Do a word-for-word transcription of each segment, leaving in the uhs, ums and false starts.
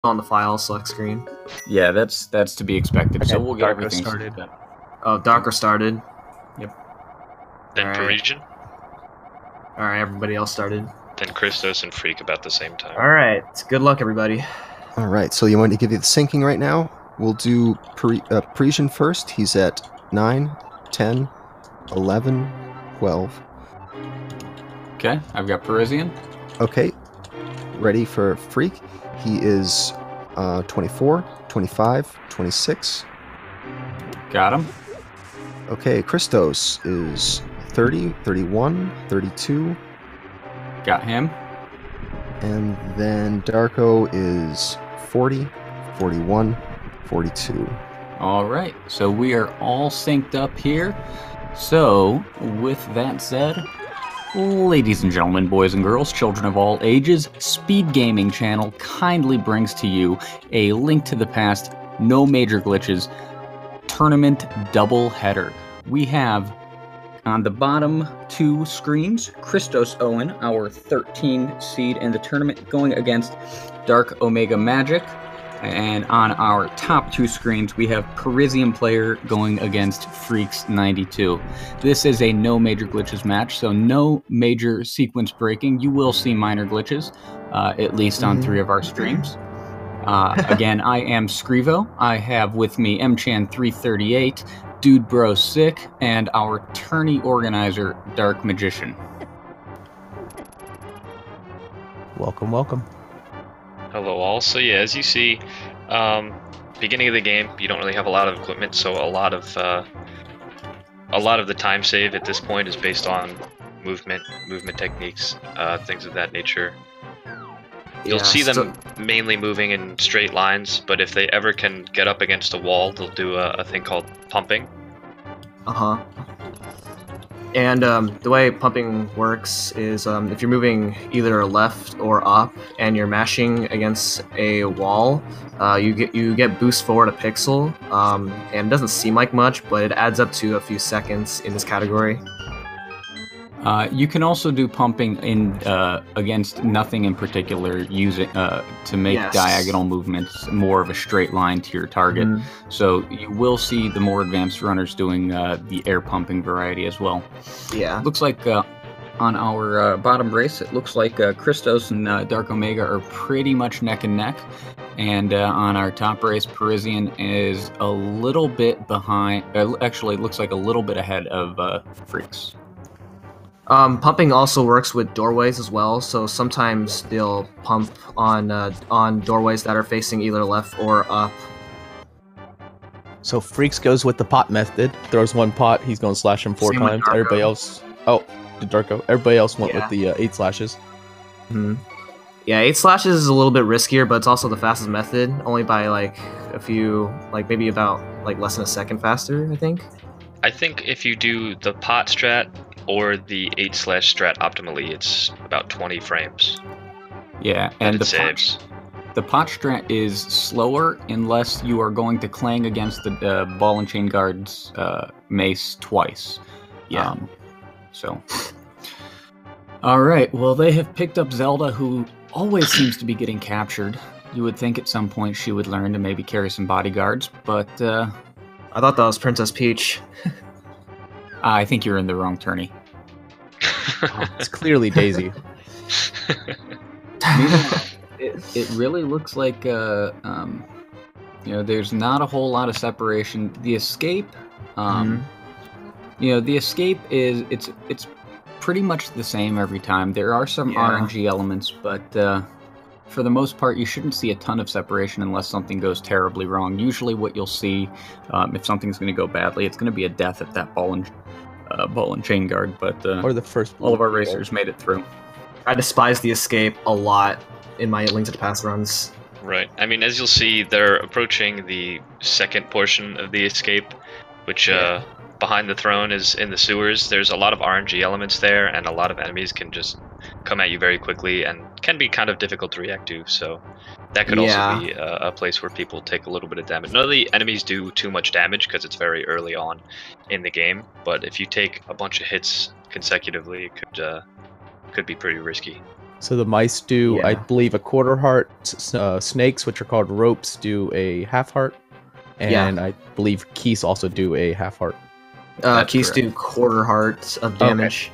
on the file select screen. Yeah, that's that's to be expected. Okay, So we'll get Darko everything started. started. Oh, Darker started. Yep. Then Alright. Parisian. Alright, everybody else started. Then Christos and Freak about the same time. Alright, good luck, everybody. All right, so you want to give you the syncing right now? We'll do Pari- uh, Parisian first. He's at nine, ten, eleven, twelve. Okay, I've got Parisian. Okay, ready for Freak? He is uh, twenty-four, twenty-five, twenty-six. Got him. Okay, Christos is thirty, thirty-one, thirty-two. Got him. And then Darko is forty, forty-one, forty-two. All right, so we are all synced up here. So, with that said, ladies and gentlemen, boys and girls, children of all ages, Speed Gaming Channel kindly brings to you a Link to the Past, no major glitches, tournament double header. We have on the bottom two screens, Christos Owen, our thirteen seed in the tournament, going against Dark Omega Magic. And on our top two screens, we have Parisian player going against Freaks ninety-two. This is a no major glitches match, so no major sequence breaking. You will see minor glitches, uh, at least on three of our streams. Uh, again, I am Scrivo. I have with me M Chan three thirty-eight, Dude Bro Sick, and our tourney organizer, Dark Magician. Welcome, welcome. Hello all. So yeah, as you see, um, beginning of the game, you don't really have a lot of equipment, so a lot of uh, a lot of the time save at this point is based on movement, movement techniques, uh, things of that nature. You'll Yeah, see them so- mainly moving in straight lines, but if they ever can get up against a wall, they'll do a, a thing called pumping. Uh-huh. And um, the way pumping works is um, if you're moving either left or up and you're mashing against a wall, uh, you get you get boost forward a pixel, um, and it doesn't seem like much, but it adds up to a few seconds in this category. Uh, you can also do pumping in uh, against nothing in particular, using uh, to make Yes. diagonal movements more of a straight line to your target. Mhm. So you will see the more advanced runners doing uh, the air pumping variety as well. Yeah. Looks like uh, on our uh, bottom race, it looks like uh, Christos and uh, Dark Omega are pretty much neck and neck. And uh, on our top race, Parisian is a little bit behind. Uh, actually, it looks like a little bit ahead of uh, Freaks. Um, pumping also works with doorways as well, so sometimes they'll pump on uh, on doorways that are facing either left or up. So Freaks goes with the pot method. Throws one pot, he's going to slash him four Same with times. Darko. Everybody else... Oh, the Darko. Everybody else went Yeah. with the uh, eight slashes. Mhm. Yeah, eight slashes is a little bit riskier, but it's also the fastest method, only by like a few, like maybe about like less than a second faster, I think. I think if you do the pot strat or the eight slash strat optimally, it's about twenty frames. Yeah, that and it the saves. pot, the pot strat is slower unless you are going to clang against the uh, ball and chain guard's uh, mace twice. Yeah. Um, so, all right. Well, they have picked up Zelda, who always seems to be getting captured. You would think at some point she would learn to maybe carry some bodyguards, but uh, I thought that was Princess Peach. I think you're in the wrong tourney. It's clearly Daisy. Meanwhile, it, it really looks like uh, um, you know, there's not a whole lot of separation. The escape, um, you know, the escape is it's it's pretty much the same every time. There are some Yeah. R N G elements, but uh, for the most part, you shouldn't see a ton of separation unless something goes terribly wrong. Usually, what you'll see, um, if something's going to go badly, it's going to be a death at that ball and uh, ball and chain guard. But uh, Or the first... all of our racers made it through. I despise the escape a lot in my Link to the Past runs. Right. I mean, as you'll see, they're approaching the second portion of the escape, which uh, behind the throne is in the sewers. There's a lot of R N G elements there, and a lot of enemies can just come at you very quickly and can be kind of difficult to react to. So that could Yeah. also be a, a place where people take a little bit of damage. None of the enemies do too much damage because it's very early on in the game, but if you take a bunch of hits consecutively, it could uh, could be pretty risky. So the mice do, I Yeah. believe, a quarter heart. S- Uh, snakes, which are called ropes, do a half heart, and I believe keys also do a half heart. Uh, That's keys correct. do quarter hearts of Okay. damage.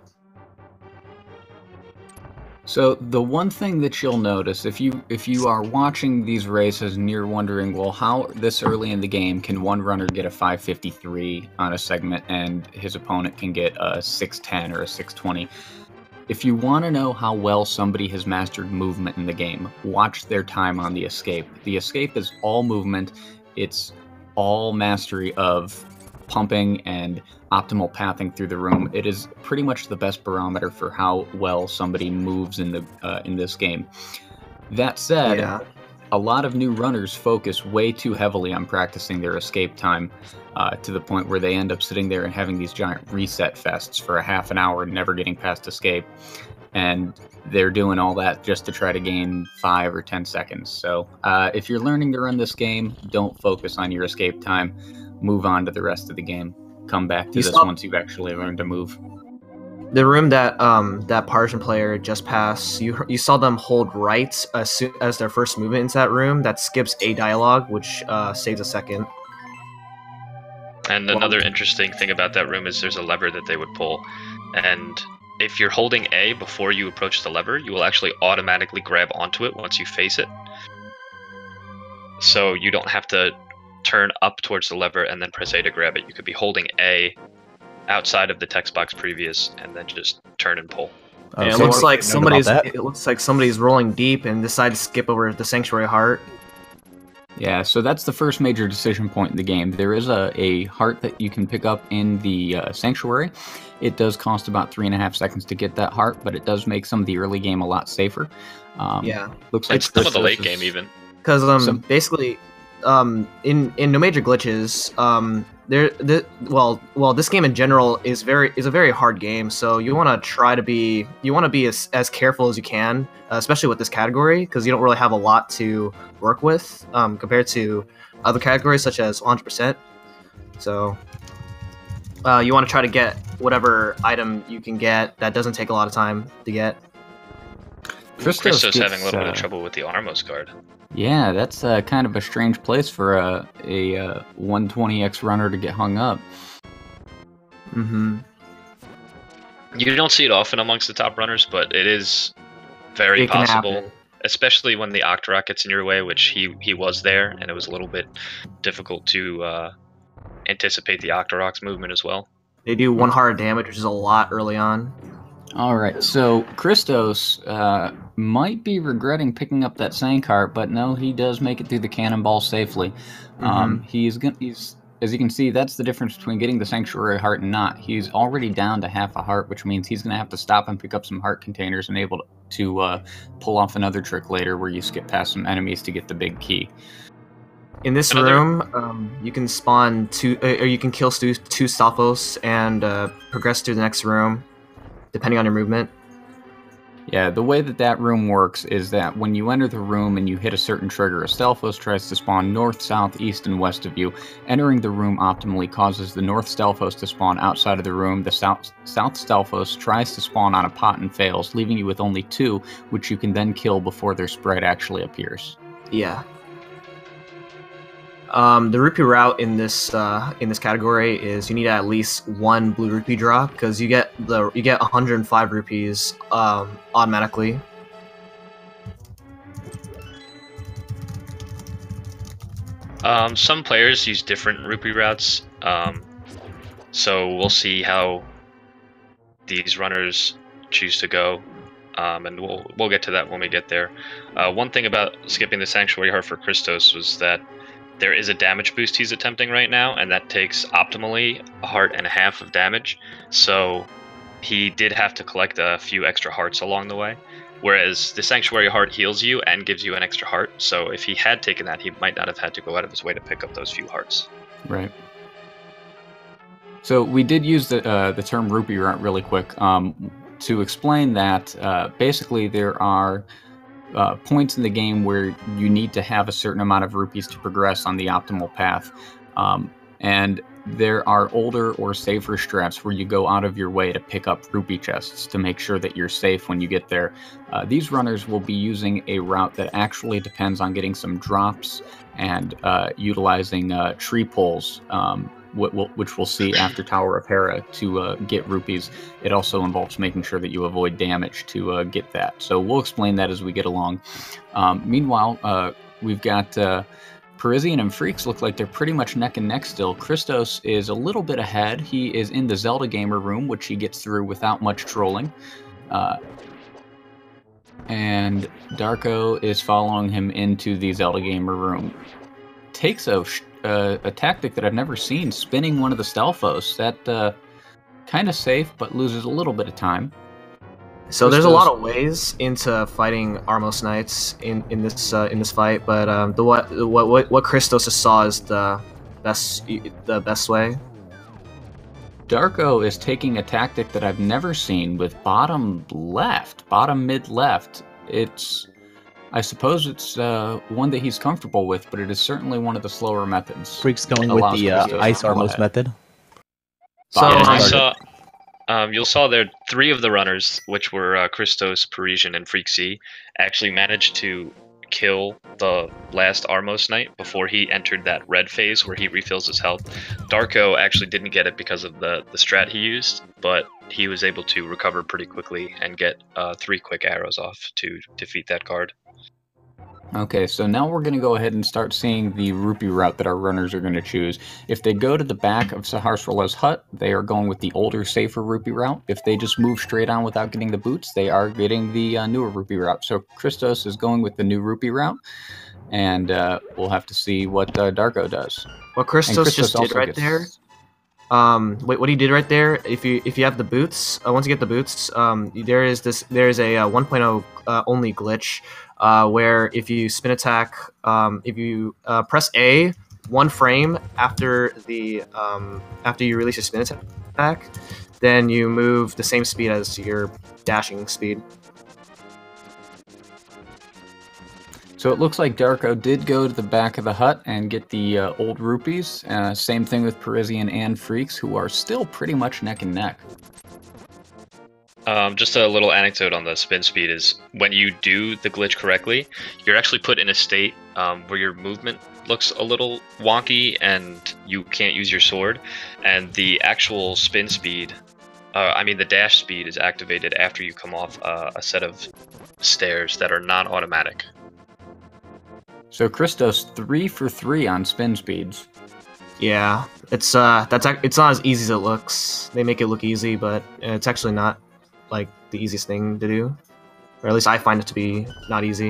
So the one thing that you'll notice if you if you are watching these races and you're wondering, well, how this early in the game can one runner get a five fifty-three on a segment and his opponent can get a six ten or a six twenty? If you want to know how well somebody has mastered movement in the game, watch their time on the escape. The escape is all movement. It's all mastery of pumping and optimal pathing through the room. It is pretty much the best barometer for how well somebody moves in the uh, in this game. That said, Yeah. a lot of new runners focus way too heavily on practicing their escape time uh, to the point where they end up sitting there and having these giant reset fests for a half an hour and never getting past escape. And they're doing all that just to try to gain five or ten seconds. So uh, if you're learning to run this game, don't focus on your escape time. Move on to the rest of the game. Come back to You this saw- once you've actually learned to move. The room that um that Parisian player just passed, you you saw them hold right as soon as their first movement into that room. That skips a dialogue, which uh, saves a second. And Well- another interesting thing about that room is there's a lever that they would pull, and if you're holding A before you approach the lever, you will actually automatically grab onto it once you face it. So you don't have to turn up towards the lever and then press A to grab it. You could be holding A outside of the text box previous and then just turn and pull. Uh, And it so looks I like didn't know somebody's. about that. It looks like somebody's rolling deep and decided to skip over the Sanctuary Heart. Yeah, so that's the first major decision point in the game. There is a, a heart that you can pick up in the uh, Sanctuary. It does cost about three and a half seconds to get that heart, but it does make some of the early game a lot safer. Um, Yeah. Looks like And some of the Christos late is- game even. Because um, Some- basically, um, in in No Major Glitches, um, there, the, well, well, this game in general is very is a very hard game. So you want to try to be you want to be as, as careful as you can, uh, especially with this category, because you don't really have a lot to work with um, compared to other categories such as one hundred percent. So uh, you want to try to get whatever item you can get that doesn't take a lot of time to get. Christos Christos gets, having a little bit of uh, trouble with the Armos guard. Yeah, that's uh, kind of a strange place for a, a uh, one twenty X runner to get hung up. Mm-hmm. You don't see it often amongst the top runners, but it is very It can possible. happen. Especially when the Octorok gets in your way, which he he was there, and it was a little bit difficult to uh, anticipate the Octorok's movement as well. They do one hard damage, which is a lot early on. All right, so Christos uh, might be regretting picking up that Sankart, but no, he does make it through the cannonball safely. Um, he's gonna, he's as you can see, that's the difference between getting the Sanctuary Heart and not. He's already down to half a heart, which means he's gonna have to stop and pick up some heart containers and able to, to uh, pull off another trick later where you skip past some enemies to get the big key. In this Another- room, um, you can spawn two, uh, or you can kill two, two Stalfos and uh, progress to the next room, depending on your movement. Yeah, the way that that room works is that when you enter the room and you hit a certain trigger, a Stalfos tries to spawn north, south, east, and west of you. Entering the room optimally causes the north Stalfos to spawn outside of the room. The south, south Stalfos tries to spawn on a pot and fails, leaving you with only two, which you can then kill before their spread actually appears. Yeah. Um, the rupee route in this uh, in this category is you need at least one blue rupee drop because you get the you get one hundred five rupees um, automatically. Um, some players use different rupee routes, um, so we'll see how these runners choose to go, um, and we'll we'll get to that when we get there. Uh, one thing about skipping the Sanctuary Heart for Christos was that there is a damage boost he's attempting right now, and that takes optimally a heart and a half of damage. So he did have to collect a few extra hearts along the way. Whereas the Sanctuary Heart heals you and gives you an extra heart. So if he had taken that, he might not have had to go out of his way to pick up those few hearts. Right. So we did use the uh, the term rupee route really quick um, to explain that. Uh, basically, there are uh, points in the game where you need to have a certain amount of rupees to progress on the optimal path, um, and there are older or safer strats where you go out of your way to pick up rupee chests to make sure that you're safe when you get there. Uh, these runners will be using a route that actually depends on getting some drops and uh, utilizing uh, tree poles, um, which we'll see after Tower of Hera to uh, get rupees. It also involves making sure that you avoid damage to uh, get that. So we'll explain that as we get along. Um, meanwhile, uh, we've got... Uh, Parisian and Freaks look like they're pretty much neck and neck still. Christos is a little bit ahead. He is in the Zelda Gamer room, which he gets through without much trolling. Uh, and Darko is following him into the Zelda Gamer room. Takes a, uh, a tactic that I've never seen, spinning one of the Stelphos. That uh, kind of safe, but loses a little bit of time. So there's a lot of ways into fighting Armos Knights in in this uh, in this fight, but um, the what what what what Christos saw is the best the best way. Darko is taking a tactic that I've never seen with bottom left, bottom mid left. It's, I suppose it's uh, one that he's comfortable with, but it is certainly one of the slower methods. Freak's going with the uh, Ice Armos method. So yeah, um, you saw, um, you'll saw there three of the runners, which were uh, Christos, Parisian, and Freak C, actually managed to kill the last Armos Knight before he entered that red phase where he refills his health. Darko actually didn't get it because of the, the strat he used, but he was able to recover pretty quickly and get uh, three quick arrows off to defeat that card. Okay, so now we're going to go ahead and start seeing the rupee route that our runners are going to choose. If they go to the back of Saharsrala's hut, they are going with the older, safer rupee route. If they just move straight on without getting the boots, they are getting the uh, newer rupee route. So Christos is going with the new rupee route, and uh, we'll have to see what uh, Darko does. What Christos, Christos just did right gets... there, um, wait, what he did right there, if you if you have the boots, uh, once you get the boots, um, there is this there is a uh, one point oh uh, only glitch. Uh, where if you spin attack, um, if you uh, press A one frame after the um, after you release your spin attack, then you move the same speed as your dashing speed. So it looks like Darko did go to the back of the hut and get the uh, old rupees. Uh, same thing with Parisian and Freaks, who are still pretty much neck and neck. Um, just a little anecdote on the spin speed is when you do the glitch correctly, you're actually put in a state um, where your movement looks a little wonky and you can't use your sword. And the actual spin speed, uh, I mean the dash speed, is activated after you come off uh, a set of stairs that are non-automatic. So Christos three for three on spin speeds. Yeah, it's uh, that's it's not as easy as it looks. They make it look easy, but it's actually not like the easiest thing to do, or at least I find it to be not easy.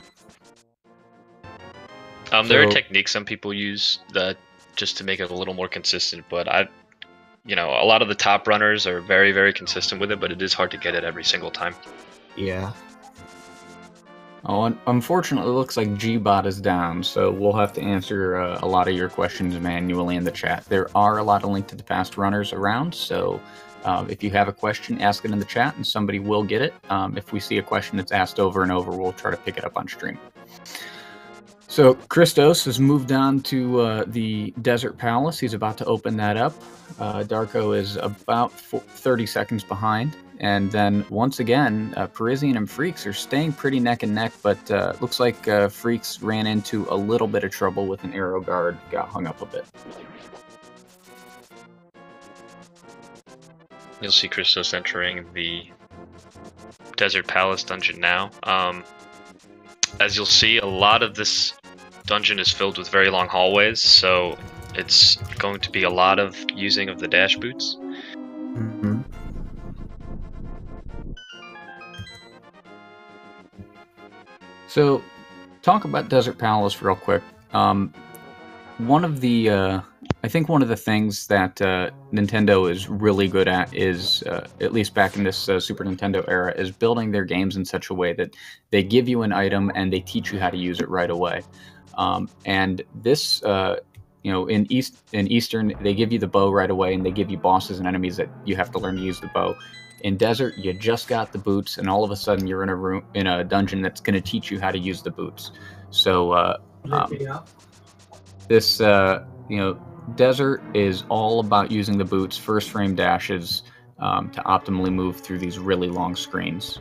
Um, there So- are techniques some people use that just to make it a little more consistent, but I, you know, a lot of the top runners are very, very consistent with it, but it is hard to get it every single time. Yeah. Oh, un- unfortunately, it looks like G-Bot is down, so we'll have to answer uh, a lot of your questions manually in the chat. There are a lot of Link to the Past runners around, so uh, if you have a question, ask it in the chat, and somebody will get it. Um, if we see a question that's asked over and over, we'll try to pick it up on stream. So Christos has moved on to uh, the Desert Palace. He's about to open that up. Uh, Darko is about thirty seconds behind. And then once again, uh, Parisian and Freaks are staying pretty neck and neck, but uh, looks like uh, Freaks ran into a little bit of trouble with an arrow guard, got hung up a bit. You'll see Christos entering the Desert Palace dungeon now. Um, as you'll see, a lot of this dungeon is filled with very long hallways, so it's going to be a lot of using of the dash boots. Mm-hmm. So, talk about Desert Palace real quick. Um, one of the, uh, I think one of the things that uh, Nintendo is really good at is, uh, at least back in this uh, Super Nintendo era, is building their games in such a way that they give you an item and they teach you how to use it right away. Um, and this, uh, you know, in East in Eastern, they give you the bow right away, and they give you bosses and enemies that you have to learn to use the bow. In Desert, you just got the boots, and all of a sudden you're in a room in a dungeon that's going to teach you how to use the boots. So uh, um, this, uh, you know, Desert is all about using the boots, first frame dashes, um, to optimally move through these really long screens.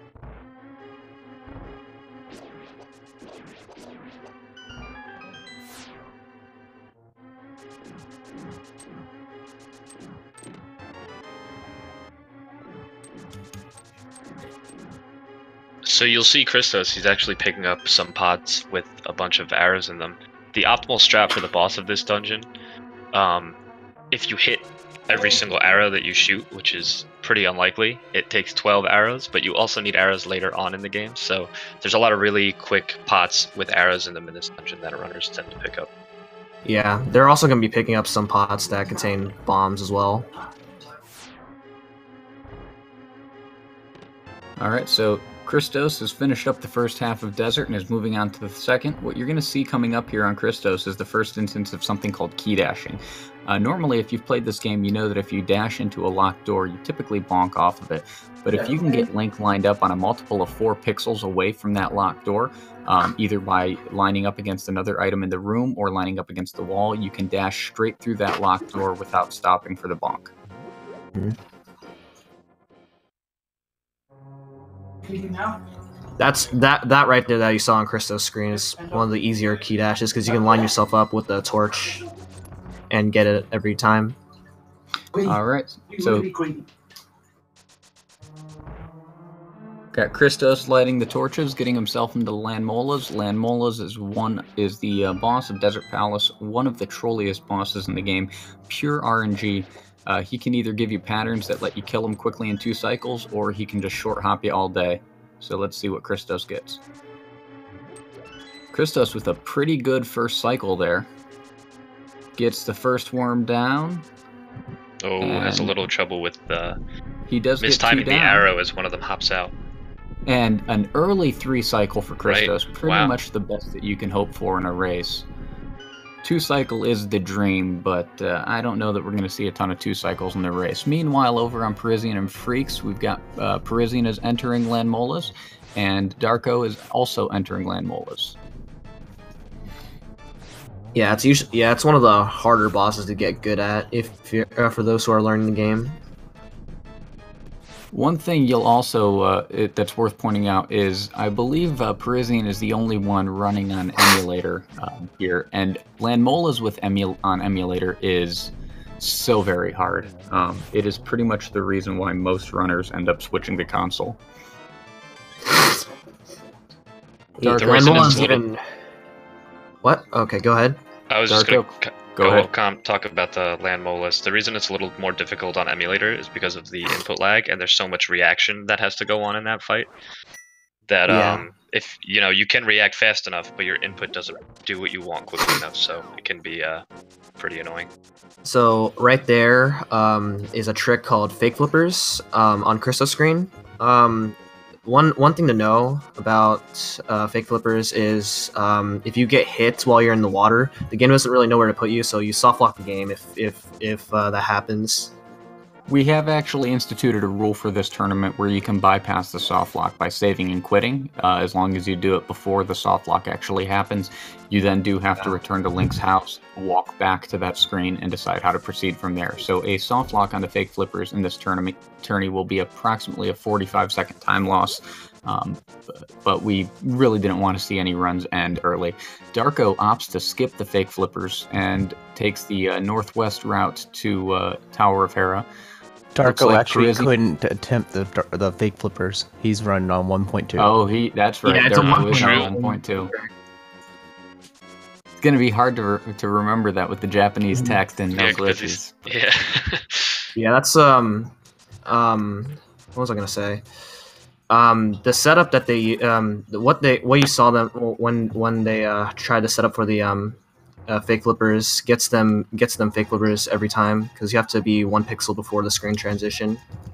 So you'll see Christos, he's actually picking up some pots with a bunch of arrows in them. The optimal strat for the boss of this dungeon, um, if you hit every single arrow that you shoot, which is pretty unlikely, it takes twelve arrows, but you also need arrows later on in the game, so there's a lot of really quick pots with arrows in them in this dungeon that runners tend to pick up. Yeah, they're also going to be picking up some pots that contain bombs as well. Alright, so Christos has finished up the first half of Desert and is moving on to the second. What you're going to see coming up here on Christos is the first instance of something called key dashing. Uh, normally, if you've played this game, you know that if you dash into a locked door, you typically bonk off of it. But if you can get Link lined up on a multiple of four pixels away from that locked door, um, either by lining up against another item in the room or lining up against the wall, you can dash straight through that locked door without stopping for the bonk. Mm-hmm. That's that that right there that you saw on Christos' screen is one of the easier key dashes because you can line yourself up with the torch and get it every time. All right, so got Christos lighting the torches, getting himself into Lanmolas. Lanmolas is one is the uh, boss of Desert Palace, one of the trolliest bosses in the game. Pure R N G. Uh, he can either give you patterns that let you kill him quickly in two cycles, or he can just short hop you all day. So let's see what Christos gets. Christos with a pretty good first cycle there. Gets the first worm down. Oh, has a little trouble with the... He does get mistiming two the down. arrow as one of them hops out. And an early three cycle for Christos. Right. Pretty Wow. much the best that you can hope for in a race. Two cycle is the dream, but uh, I don't know that we're going to see a ton of two cycles in the race. Meanwhile, over on Parisian and Freaks, we've got uh, Parisian is entering Lanmolas, and Darko is also entering Lanmolas. Yeah, it's usually yeah, it's one of the harder bosses to get good at if you're, uh, for those who are learning the game. One thing you'll also uh, it, that's worth pointing out is I believe uh, Parisian is the only one running on emulator um, here, and Lanmolas with emul on emulator is so very hard. Um, it is pretty much the reason why most runners end up switching to console. Yeah, The reason it's Lanmola's little- even. What? Okay, go ahead. I was just Darko, going to go go ahead. com- talk about the Lanmolas. The reason it's a little more difficult on emulator is because of the input lag, and there's so much reaction that has to go on in that fight. That Yeah. um, if you know, you can react fast enough, but your input doesn't do what you want quickly enough, so it can be uh, pretty annoying. So right there um, is a trick called fake flippers um, on Christos' screen. Um, one one thing to know about uh, fake flippers is um, if you get hit while you're in the water, the game doesn't really know where to put you, so you soft lock the game if if if uh, that happens. We have actually instituted a rule for this tournament where you can bypass the soft lock by saving and quitting, uh, as long as you do it before the soft lock actually happens. You then do have to return to Link's house, walk back to that screen, and decide how to proceed from there. So a soft lock on the fake flippers in this tournament tourney will be approximately a forty-five second time loss, um, but, but we really didn't want to see any runs end early. Darko opts to skip the fake flippers and takes the uh, northwest route to uh, Tower of Hera. Looks Darko like actually Parisian- couldn't attempt the the fake flippers. He's running on one point two. Oh, he that's right. Yeah, it's a Darko is one on point one point two. It's gonna be hard to re- to remember that with the Japanese text and no Yeah, 'cause glitches. he's- yeah. Yeah, that's um um what was I gonna say? Um, the setup that they um what they what you saw them when when they uh tried to set up for the um uh, fake flippers gets them gets them fake flippers every time because you have to be one pixel before the screen transition.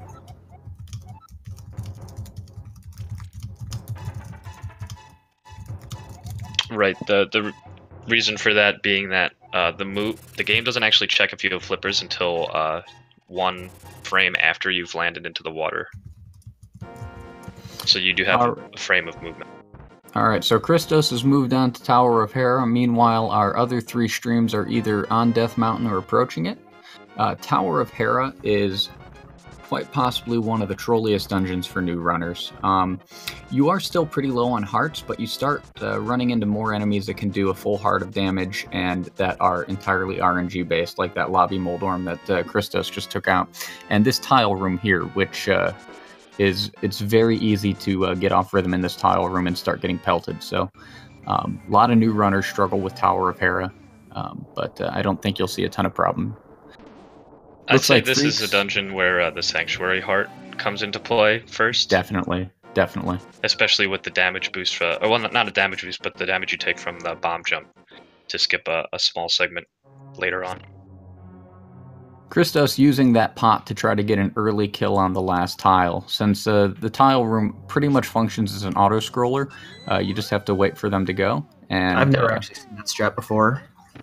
Right. The the reason for that being that uh, the move the game doesn't actually check if you have flippers until uh, one frame after you've landed into the water. So you do have Alright. a frame of movement. All right, so Christos has moved on to Tower of Hera. Meanwhile, our other three streams are either on Death Mountain or approaching it. Uh, Tower of Hera is quite possibly one of the trolliest dungeons for new runners. Um, you are still pretty low on hearts, but you start uh, running into more enemies that can do a full heart of damage and that are entirely R N G based, like that lobby Moldorm that uh, Christos just took out. And this tile room here, which uh, is it's very easy to uh, get off rhythm in this tile room and start getting pelted. So um, a lot of new runners struggle with Tower of Hera, um, but uh, I don't think you'll see a ton of problem. I'd Looks say like this freaks. is a dungeon where uh, the Sanctuary Heart comes into play first. Definitely, definitely. Especially with the damage boost, for, or well, not, not a damage boost, but the damage you take from the bomb jump to skip a, a small segment later on. Christos using that pot to try to get an early kill on the last tile. Since uh, the tile room pretty much functions as an auto-scroller, uh, you just have to wait for them to go. And I've never uh, actually seen that strat before.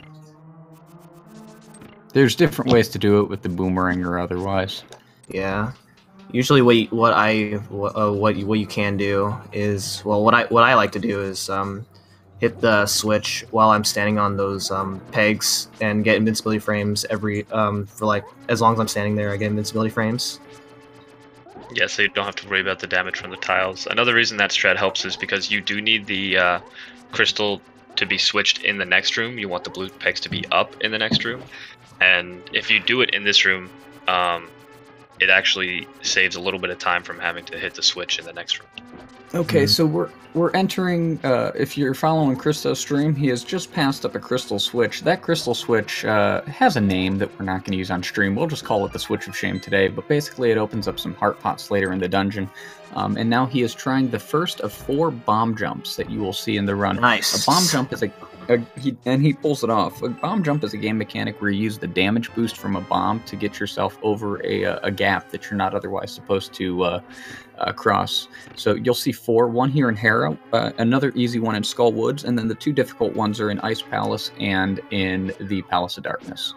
There's different ways to do it with the boomerang or otherwise. Yeah. Usually, what you, what I what uh, what you, what you can do is well, what I what I like to do is um, hit the switch while I'm standing on those um, pegs and get invincibility frames every um, for like as long as I'm standing there. I get invincibility frames. Yeah, so you don't have to worry about the damage from the tiles. Another reason that strat helps is because you do need the uh, crystal to be switched in the next room. You want the blue pegs to be up in the next room. And if you do it in this room, um, it actually saves a little bit of time from having to hit the switch in the next room. Okay, mm-hmm. so we're we're entering. Uh, if you're following Christos' stream, he has just passed up a crystal switch. That crystal switch uh, has a name that we're not going to use on stream. We'll just call it the Switch of Shame today. But basically, it opens up some heart pots later in the dungeon. Um, and now he is trying the first of four bomb jumps that you will see in the run. Nice. A bomb jump is a A, he, and he pulls it off. A bomb jump is a game mechanic where you use the damage boost from a bomb to get yourself over a, a gap that you're not otherwise supposed to uh, uh, cross. So you'll see four, one here in Hera, uh, another easy one in Skull Woods, and then the two difficult ones are in Ice Palace and in the Palace of Darkness.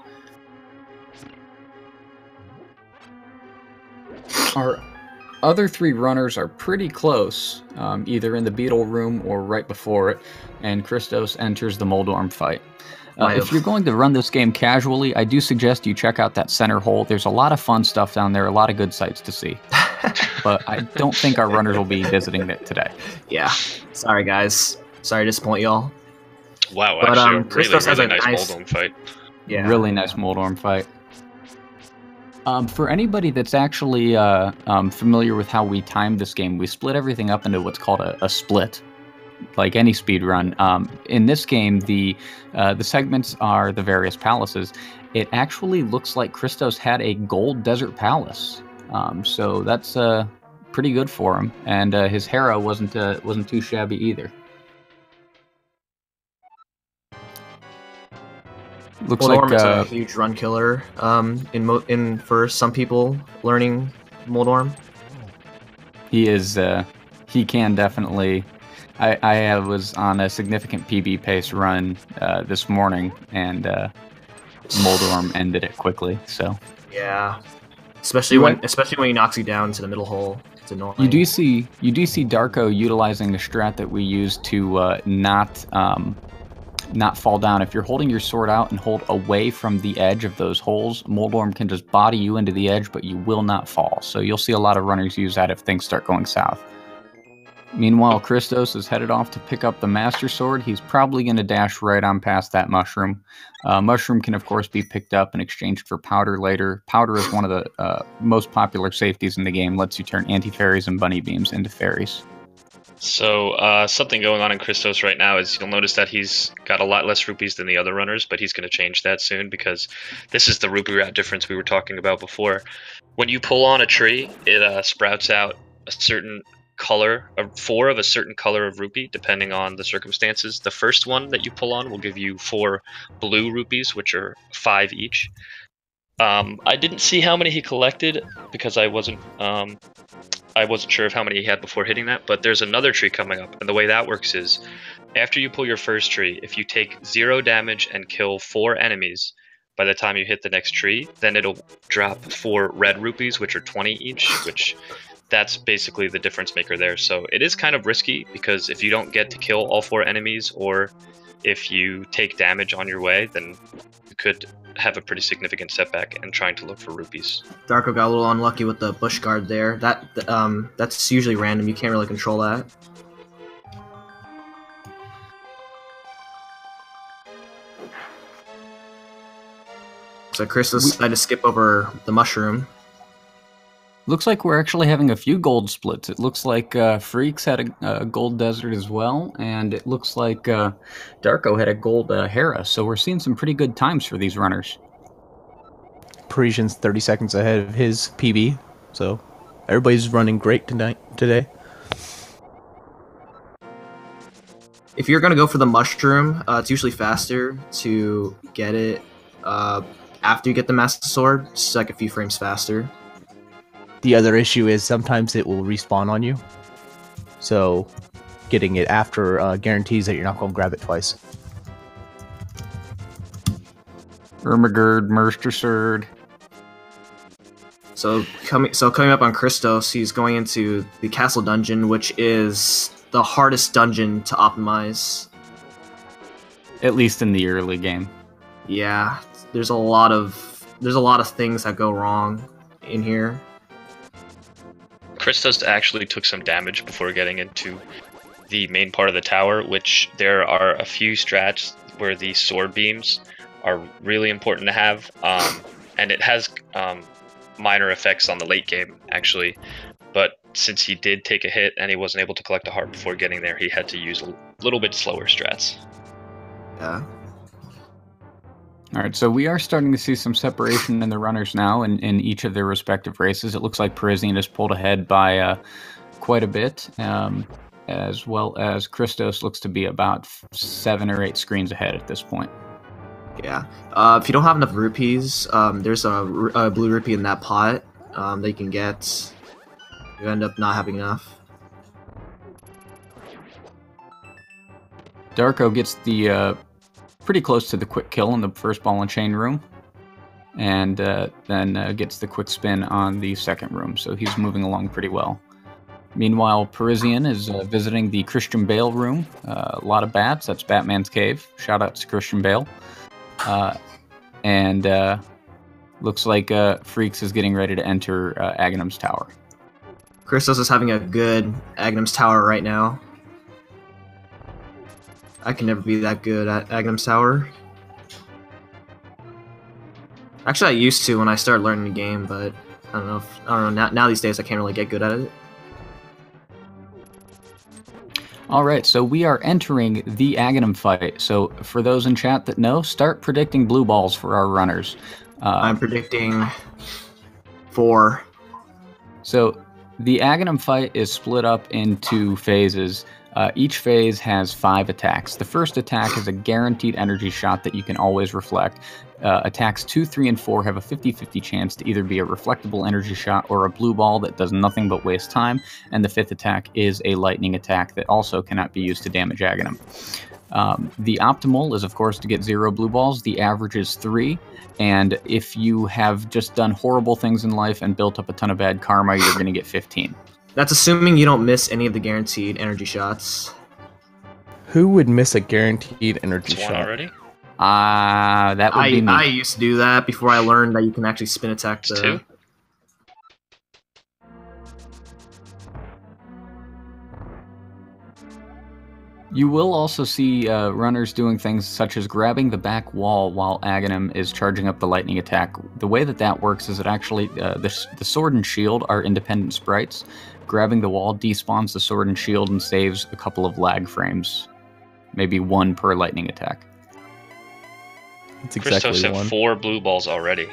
Our other three runners are pretty close, um, either in the Beetle Room or right before it, and Christos enters the Moldorm fight. Uh, if you're going to run this game casually, I do suggest you check out that center hole. There's a lot of fun stuff down there, a lot of good sights to see. But I don't think our runners will be visiting it today. Yeah. Sorry, guys. Sorry to disappoint y'all. Wow, But, actually um, a really, Christos has really a nice, nice- Moldorm fight. Yeah. Really nice Moldorm fight. Um, for anybody that's actually uh, um, familiar with how we timed this game, we split everything up into what's called a, a split, like any speed run. Um, in this game, the uh, the segments are the various palaces. It actually looks like Christos had a gold desert palace, um, so that's uh, pretty good for him. And uh, his Hera wasn't uh, wasn't too shabby either. Looks Moldorm like is uh, a huge run killer. Um, in mo- in for some people learning Moldorm. he is. Uh, he can definitely. I, I uh, was on a significant P B pace run uh, this morning, and uh, Moldorm ended it quickly. So Yeah. Especially You when went- especially when he knocks you down to the middle hole. It's annoying. you do see you do see Darko utilizing a strat that we use to uh, not um, not fall down. If you're holding your sword out and hold away from the edge of those holes, Moldorm can just body you into the edge, but you will not fall. So you'll see a lot of runners use that if things start going south. Meanwhile, Christos is headed off to pick up the Master Sword. He's probably going to dash right on past that mushroom. Uh, mushroom can, of course, be picked up and exchanged for powder later. Powder is one of the uh, most popular safeties in the game. Lets you turn anti-fairies and bunny beams into fairies. So uh, something going on in Christos right now is you'll notice that he's got a lot less rupees than the other runners, but he's going to change that soon because this is the rupee rat difference we were talking about before. When you pull on a tree, it uh, sprouts out a certain color, of four of a certain color of rupee, depending on the circumstances. The first one that you pull on will give you four blue rupees, which are five each. Um, I didn't see how many he collected because I wasn't um, I wasn't sure of how many he had before hitting that, but there's another tree coming up, and the way that works is after you pull your first tree, if you take zero damage and kill four enemies by the time you hit the next tree, then it'll drop four red rupees, which are twenty each, which that's basically the difference maker there. So it is kind of risky, because if you don't get to kill all four enemies, or if you take damage on your way, then you could have a pretty significant setback in trying to look for rupees. Darko got a little unlucky with the bush guard there. That um, that's usually random. You can't really control that. So Christos decided to skip over the mushroom. Looks like we're actually having a few gold splits. It looks like uh, Freaks had a, a gold desert as well, and it looks like uh, Darko had a gold uh, Hera. So we're seeing some pretty good times for these runners. Parisian's thirty seconds ahead of his P B, so everybody's running great tonight today. If you're gonna go for the mushroom, uh, it's usually faster to get it uh, after you get the Master Sword. It's like a few frames faster. The other issue is sometimes it will respawn on you, so getting it after uh, guarantees that you're not going to grab it twice. Ermagerd, Mersterserd. So coming, so coming up on Christos, he's going into the castle dungeon, which is the hardest dungeon to optimize. At least in the early game. Yeah, there's a lot of there's a lot of things that go wrong in here. Christos actually took some damage before getting into the main part of the tower, which there are a few strats where the sword beams are really important to have, um, and it has um, minor effects on the late game, actually. But since he did take a hit and he wasn't able to collect a heart before getting there, he had to use a little bit slower strats. Yeah. All right, so we are starting to see some separation in the runners now in, in each of their respective races. It looks like Parisian is pulled ahead by uh, quite a bit, um, as well as Christos looks to be about seven or eight screens ahead at this point. Yeah. Uh, if you don't have enough rupees, um, there's a, a blue rupee in that pot um, that you can get. You end up not having enough. Darko gets the uh, pretty close to the quick kill in the first ball and chain room, and uh, then uh, gets the quick spin on the second room, so he's moving along pretty well. Meanwhile, Parisian is uh, visiting the Christian Bale room. Uh, a lot of bats, that's Batman's cave. Shout out to Christian Bale. Uh, and uh, looks like uh, Freaks is getting ready to enter uh, Aghanim's tower. Christos is having a good Aghanim's tower right now. I can never be that good at Aghanim's tower. Actually, I used to when I started learning the game, but I don't know. If, I don't know. Now, now these days, I can't really get good at it. All right, so we are entering the Aghanim fight. So for those in chat that know, start predicting blue balls for our runners. Uh, I'm predicting four. So the Aghanim fight is split up into phases. Uh, each phase has five attacks. The first attack is a guaranteed energy shot that you can always reflect. Uh, attacks two, three, and four have a fifty fifty chance to either be a reflectable energy shot or a blue ball that does nothing but waste time. And the fifth attack is a lightning attack that also cannot be used to damage Aghanim. Um, the optimal is, of course, to get zero blue balls. The average is three. And if you have just done horrible things in life and built up a ton of bad karma, you're going to get fifteen. That's assuming you don't miss any of the guaranteed energy shots. Who would miss a guaranteed energy It's shot? one already? Ah, uh, that would I, be me. I used to do that before I learned that you can actually spin attack the... It's two? You will also see uh, runners doing things such as grabbing the back wall while Aghanim is charging up the lightning attack. The way that that works is that actually uh, the, the sword and shield are independent sprites. Grabbing the wall despawns the sword and shield and saves a couple of lag frames. Maybe one per lightning attack. It's exactly Christos had one. four blue balls already.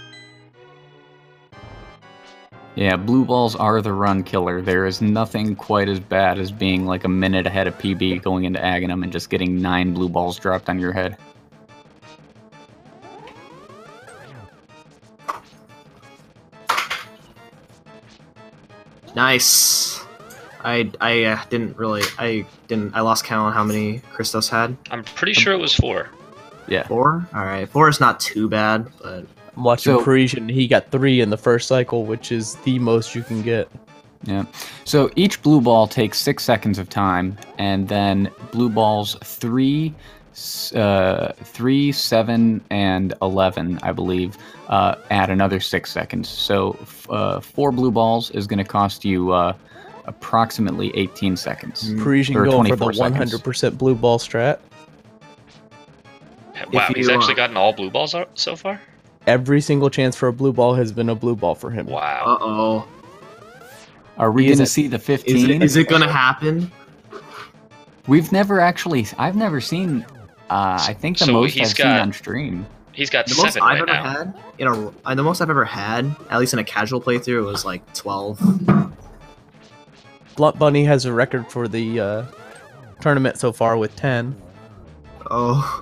Yeah, blue balls are the run killer. There is nothing quite as bad as being like a minute ahead of P B going into Aghanim and just getting nine blue balls dropped on your head. Nice. I I uh, didn't really I didn't I lost count on how many Christos had. I'm pretty sure it was four. Yeah. Four. All right, four is not too bad, but I'm watching So- Parisian. He got three in the first cycle, which is the most you can get. Yeah. So each blue ball takes six seconds of time, and then blue balls three, uh, three, seven, and eleven, I believe, uh, add another six seconds. So uh, four blue balls is going to cost you uh, approximately eighteen seconds. Parisian or going for the twenty-four seconds. one hundred percent blue ball strat. Wow, If he's you, actually uh, gotten all blue balls out so far? Every single chance for a blue ball has been a blue ball for him. Wow. Uh oh. Are we He going to isn't- see the Is fifteen? it, is it gonna happen? We've never actually. I've never seen. Uh, I think the So most he's I've seen got- on stream. He's got The most seven I've right ever now. had in a uh, the most I've ever had, at least in a casual playthrough, was like twelve. Blunt Bunny has a record for the uh, tournament so far with ten. Oh.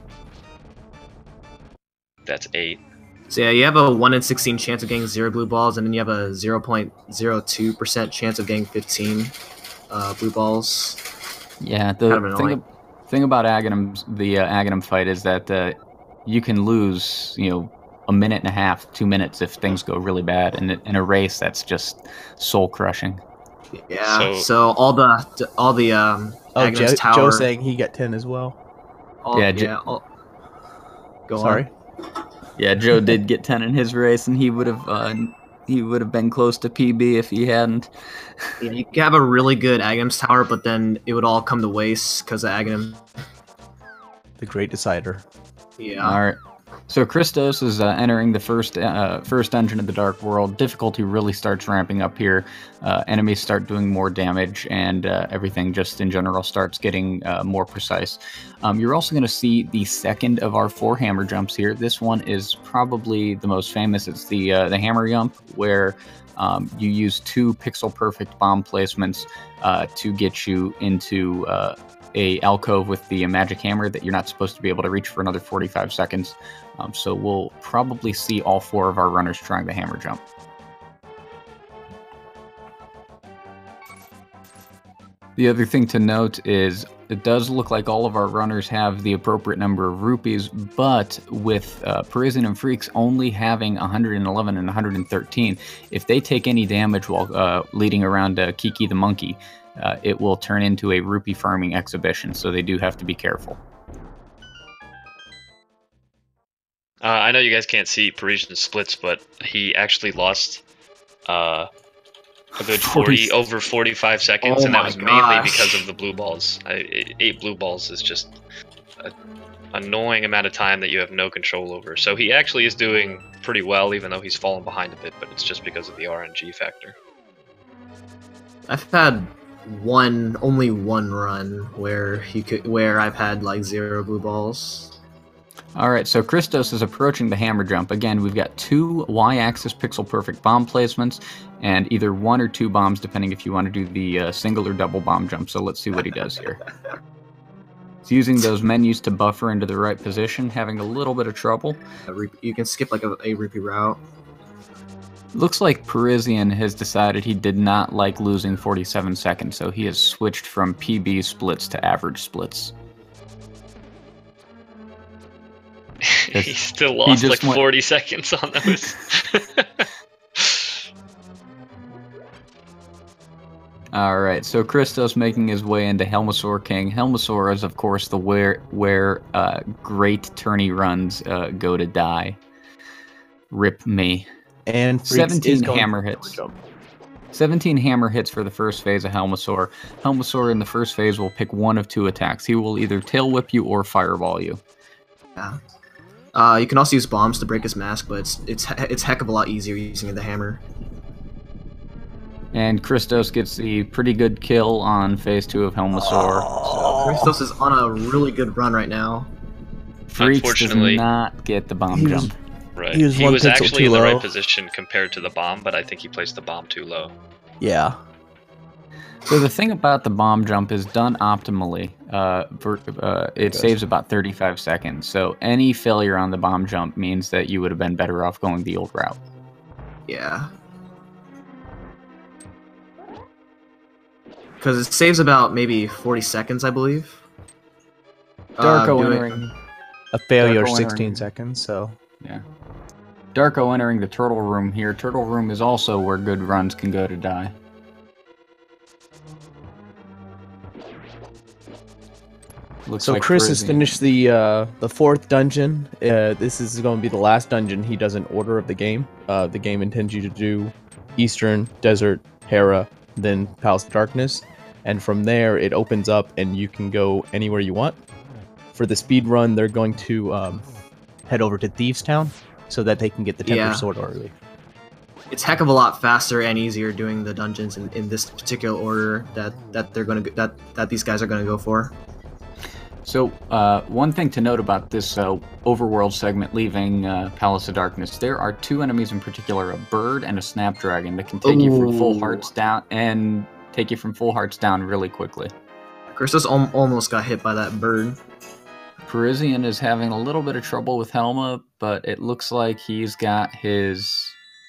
That's eight. So yeah, you have a one in sixteen chance of getting zero blue balls, and then you have a zero point zero two percent chance of getting fifteen uh, blue balls. Yeah, the Kind of thing, annoying. thing about Aghanim, the uh, Aghanim fight is that uh, you can lose, you know, a minute and a half, two minutes if things go really bad. And in a race, that's just soul crushing. Yeah. So- So, all the all the um, Oh, Aghanim's Joe, tower. Joe saying he got ten as well. all, Yeah, yeah. J- all, go Sorry. on. Yeah, Joe did get ten in his race, and he would have uh, he would have been close to P B if he hadn't. Yeah, you can have a really good Aghanim's tower, but then it would all come to waste because of Aghanim. The great decider. Yeah. All right. So Christos is uh, entering the first uh, first dungeon of the Dark World. Difficulty really starts ramping up here. Uh, enemies start doing more damage, and uh, everything just in general starts getting uh, more precise. Um, you're also going to see the second of our four hammer jumps here. This one is probably the most famous. It's the uh, the hammer jump, where um, you use two pixel perfect bomb placements uh, to get you into uh, a alcove with the magic hammer that you're not supposed to be able to reach for another forty-five seconds. Um, so we'll probably see all four of our runners trying the hammer jump. The other thing to note is it does look like all of our runners have the appropriate number of rupees, but with uh, Parisian and Freaks only having one hundred eleven and one hundred thirteen, if they take any damage while uh, leading around uh, Kiki the monkey, uh, it will turn into a rupee farming exhibition, so they do have to be careful. Uh, I know you guys can't see Parisian splits, but he actually lost uh, a good forty, over forty-five seconds, Oh and that my was mainly gosh. because of the blue balls. I, eight- eight blue balls is just an annoying amount of time that you have no control over. So he actually is doing pretty well, even though he's fallen behind a bit, but it's just because of the R N G factor. I've had one, only one run where he could, where I've had like zero blue balls. All right, so Christos is approaching the hammer jump. Again, we've got two Y-axis pixel-perfect bomb placements, and either one or two bombs, depending if you want to do the uh, single or double bomb jump. So let's see what he does here. He's using those menus to buffer into the right position, having a little bit of trouble. A re- You can skip like a, a rupee route. Looks like Parisian has decided he did not like losing forty-seven seconds, so he has switched from P B splits to average splits. He still lost just like went- forty seconds on those. All right, so Christos making his way into Helmasaur King. Helmasaur is, of course, the where where uh, great tourney runs uh, go to die. Rip me. And Freaks seventeen is going hammer for the hits. jump. seventeen hammer hits for the first phase of Helmasaur. Helmasaur in the first phase will pick one of two attacks. He will either tail whip you or fireball you. Yeah. Uh, you can also use bombs to break his mask, but it's it's he- it's heck of a lot easier using the hammer. And Christos gets the pretty good kill on phase two of Helmasaur. So Christos is on a really good run right now. Freaks does Unfortunately- not get the bomb He was- jump. Right. He was He one was pixel actually too in the low. right position compared to the bomb, but I think he placed the bomb too low. Yeah. So the thing about the bomb jump is done optimally. Uh, for, uh, it saves about thirty-five seconds. So any failure on the bomb jump means that you would have been better off going the old route. Yeah. Because it saves about maybe forty seconds, I believe. Uh, Darko doing- entering. A failure, Darko sixteen entering. seconds, so. Yeah. Darko entering the turtle room here. Turtle room is also where good runs can go to die. Looks So like Chris has Parisian- finished the uh, the fourth dungeon. Uh, this is going to be the last dungeon he does in order of the game. Uh, the game intends you to do Eastern, Desert, Hera, then Palace of Darkness, and from there it opens up and you can go anywhere you want. For the speed run, they're going to um, head over to Thieves Town so that they can get the Temper Yeah. Sword early. It's heck of a lot faster and easier doing the dungeons in, in this particular order that that they're gonna that that these guys are gonna go for. So, uh, one thing to note about this uh, overworld segment leaving uh, Palace of Darkness, there are two enemies in particular, a bird and a snapdragon, that can take you from full Ooh. hearts down and take you from full hearts down really quickly. Christos al- almost got hit by that bird. Parisian is having a little bit of trouble with Helma, but it looks like he's got his...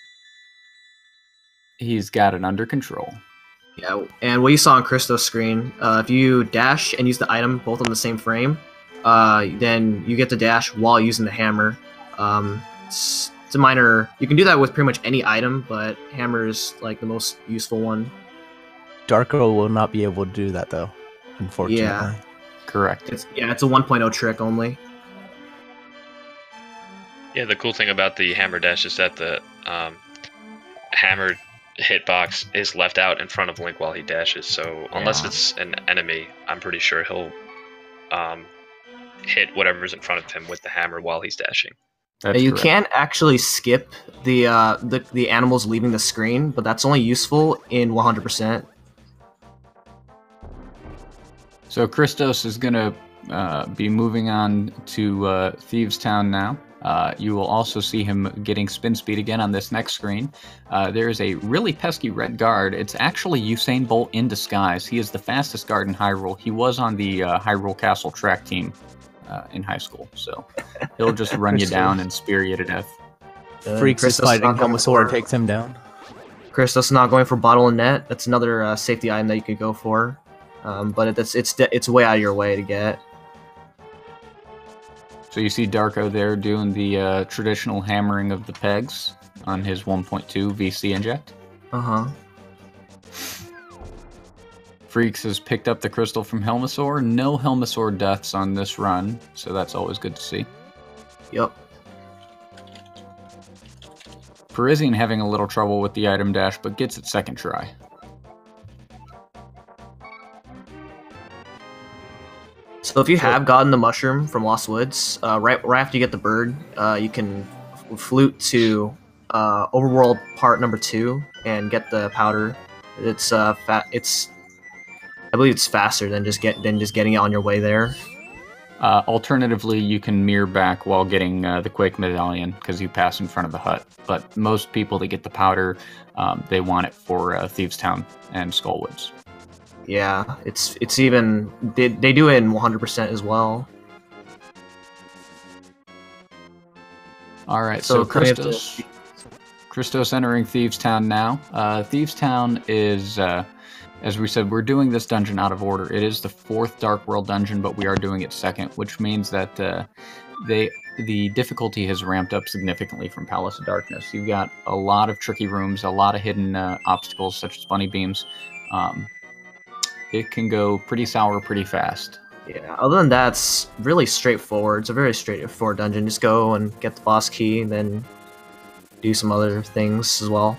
He's got it under control. Yeah, and what you saw on Christos' screen, uh, if you dash and use the item both on the same frame, uh, then you get to dash while using the hammer. Um, it's, it's a minor. You can do that with pretty much any item, but hammer is like the most useful one. Darko will not be able to do that though, unfortunately. Yeah. Correct. It's yeah, it's a one point oh trick only. Yeah, the cool thing about the hammer dash is that the um, hammer hitbox is left out in front of Link while he dashes. So unless Yeah. it's an enemy, I'm pretty sure he'll um, hit whatever's in front of him with the hammer while he's dashing. That's you correct. can actually skip the, uh, the the animals leaving the screen, but that's only useful in one hundred percent. So Christos is going to uh, be moving on to uh, Thieves Town now. Uh, you will also see him getting spin speed again on this next screen. Uh, there is a really pesky red guard. It's actually Usain Bolt in disguise. He is the fastest guard in Hyrule. He was on the uh, Hyrule Castle track team uh, in high school, so he'll just run you down and spear you to death. Freaks is Christos fighting not going Helmasaur and for- takes him down. Christos not going for bottle and net. That's another uh, safety item that you could go for, um, but it's it's it's way out of your way to get. So you see Darko there doing the uh, traditional hammering of the pegs on his one point two V C inject. Uh huh. Freaks has picked up the crystal from Helmasaur. No Helmasaur deaths on this run, so that's always good to see. Yep. Parisian having a little trouble with the item dash, but gets it second try. So if you have gotten the mushroom from Lost Woods, uh, right right after you get the bird, uh, you can f- flute to uh, Overworld Part Number Two and get the powder. It's uh, fa- it's I believe it's faster than just get than just getting it on your way there. Uh, alternatively, you can mirror back while getting uh, the Quake Medallion, because you pass in front of the hut. But most people that get the powder, um, they want it for uh, Thieves Town and Skullwoods. Yeah, it's it's even they, they do it in one hundred percent as well. All right, So so, kind of Christos, Christos entering Thieves Town now. Uh, Thieves Town is, uh, as we said, we're doing this dungeon out of order. It is the fourth Dark World dungeon, but we are doing it second, which means that uh, they the difficulty has ramped up significantly from Palace of Darkness. You've got a lot of tricky rooms, a lot of hidden uh, obstacles, such as bunny beams. Um, it can go pretty sour pretty fast. Yeah. Other than that, it's really straightforward. It's a very straightforward dungeon. Just go and get the boss key, and then do some other things as well.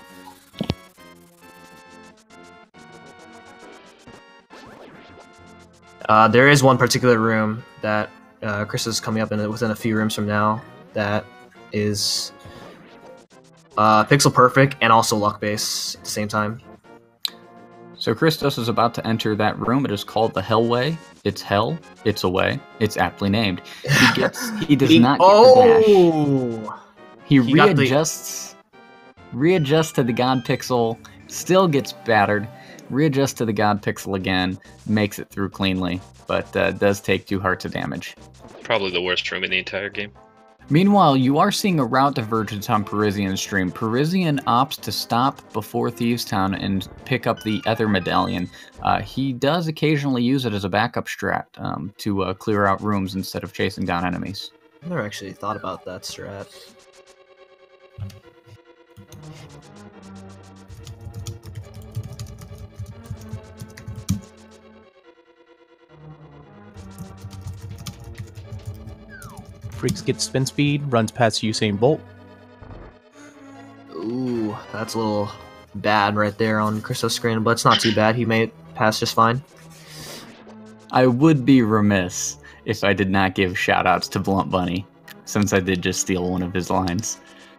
Uh, there is one particular room that uh, Chris is coming up in within a few rooms from now that is uh, pixel perfect and also luck base at the same time. So Christos is about to enter that room. It is called the Hellway. It's hell. It's a way. It's aptly named. He gets. He does He- not get the dash. oh! He, he got the- readjusts. Readjusts to the God Pixel. Still gets battered. Readjusts to the God Pixel again. Makes it through cleanly, but uh, does take two hearts of damage. Probably the worst room in the entire game. Meanwhile, you are seeing a route divergence on Parisian's stream. Parisian opts to stop before Thieves Town and pick up the Ether Medallion. Uh, he does occasionally use it as a backup strat um, to uh, clear out rooms instead of chasing down enemies. I never actually thought about that strat. Freaks gets spin speed, runs past Usain Bolt. Ooh, that's a little bad right there on Christo's screen, but it's not too bad. He made it pass just fine. I would be remiss if I did not give shoutouts to Blunt Bunny, since I did just steal one of his lines.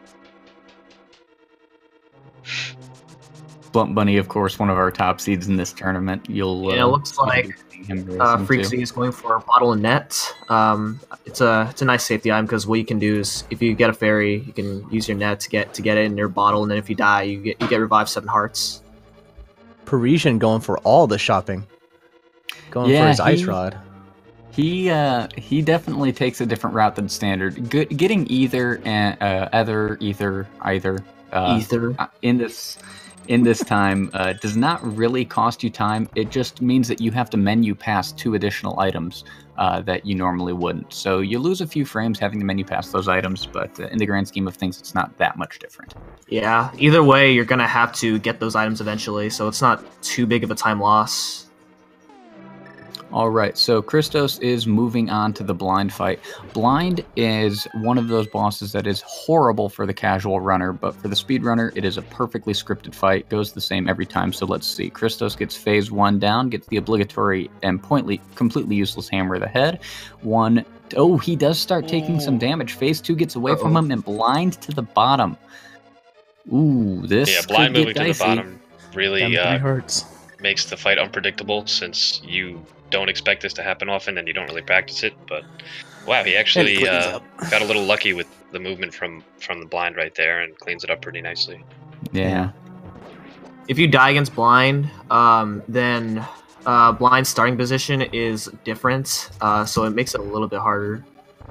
Blunt Bunny, of course, one of our top seeds in this tournament. You'll Yeah, uh, it looks like uh, Freaksy is going for a bottle and net. Um, it's a it's a nice safety item because what you can do is if you get a fairy, you can use your net to get to get it in your bottle, and then if you die, you get you get revived seven hearts. Parisian going for all the shopping. Going Yeah, for his he- ice rod. He uh, he definitely takes a different route than standard. Good, getting either and uh, other ether either uh, Ether. uh, in this in this time uh, does not really cost you time. It just means that you have to menu past two additional items uh, that you normally wouldn't. So you lose a few frames having to menu past those items, but uh, in the grand scheme of things, it's not that much different. Yeah. Either way, you're gonna have to get those items eventually, so it's not too big of a time loss. All right, so Christos is moving on to the blind fight. Blind is one of those bosses that is horrible for the casual runner, but for the speed runner, it is a perfectly scripted fight. Goes the same every time. So let's see. Christos gets phase one down, gets the obligatory and pointly, completely useless hammer of the head. One. Oh, he does start taking some damage. Phase two gets away from Uh-oh. him and blind to the bottom. Ooh, this Yeah, blind could moving get to the dicey. bottom really Them three uh, hurts. makes the fight unpredictable since you don't expect this to happen often and you don't really practice it. But wow, he actually cleans uh, up. got a little lucky with the movement from from the blind right there and cleans it up pretty nicely. Yeah. If you die against blind, um, then uh, blind starting position is different, uh, so it makes it a little bit harder.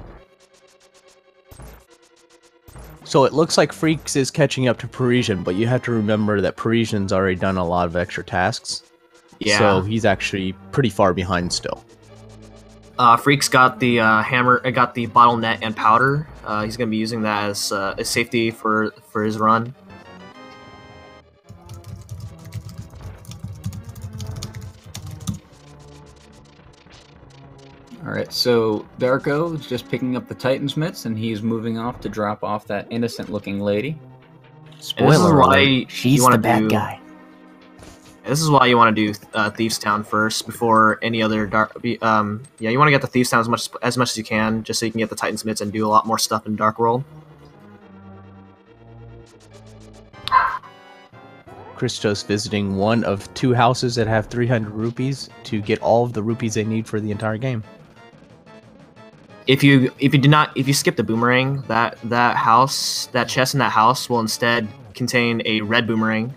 So it looks like Freaks is catching up to Parisian, but you have to remember that Parisian's already done a lot of extra tasks. Yeah. So he's actually pretty far behind still. Uh, Freak's got the uh, hammer, uh, got the bottle net and powder. Uh, he's gonna be using that as uh, as safety for for his run. All right, so Darko is just picking up the Titan's mitts, and he's moving off to drop off that innocent-looking lady. And this is Spoiler why alert, she's you wanna the bad do- guy. This is why you want to do uh, Thieves Town first before any other dark. Um, yeah, you want to get the Thieves Town as much as much as you can, just so you can get the Titan's mitts and do a lot more stuff in Dark World. Christos visiting one of two houses that have three hundred rupees to get all of the rupees they need for the entire game. If you if you do not if you skip the boomerang, that that house that chest in that house will instead contain a red boomerang.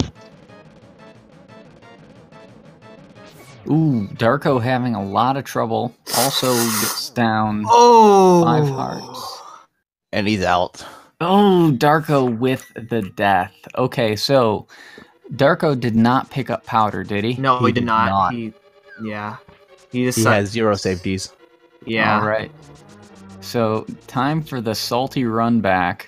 Ooh, Darko having a lot of trouble. Also gets down Oh, five hearts. And he's out. Oh, Darko with the death. Okay, so Darko did not pick up powder, did he? No, he, He did did not. not. He, yeah, he just He sucked. has zero safeties. Yeah. All right. So time for the salty run back.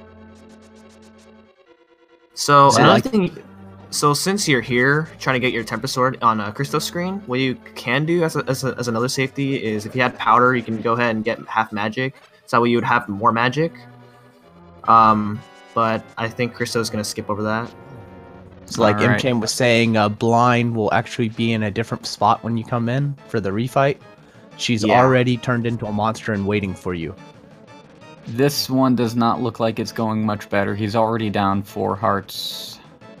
So See, another like- thing, so since you're here trying to get your Tempest Sword on a Christos screen, what you can do as, a, as, a, as another safety is if you had powder, you can go ahead and get half magic. So that way you would have more magic. Um, but I think Christos is gonna skip over that. So like Alright. M-Chain was saying, uh, Blind will actually be in a different spot when you come in for the refight. She's Yeah. already turned into a monster and waiting for you. This one does not look like it's going much better. He's already down four hearts.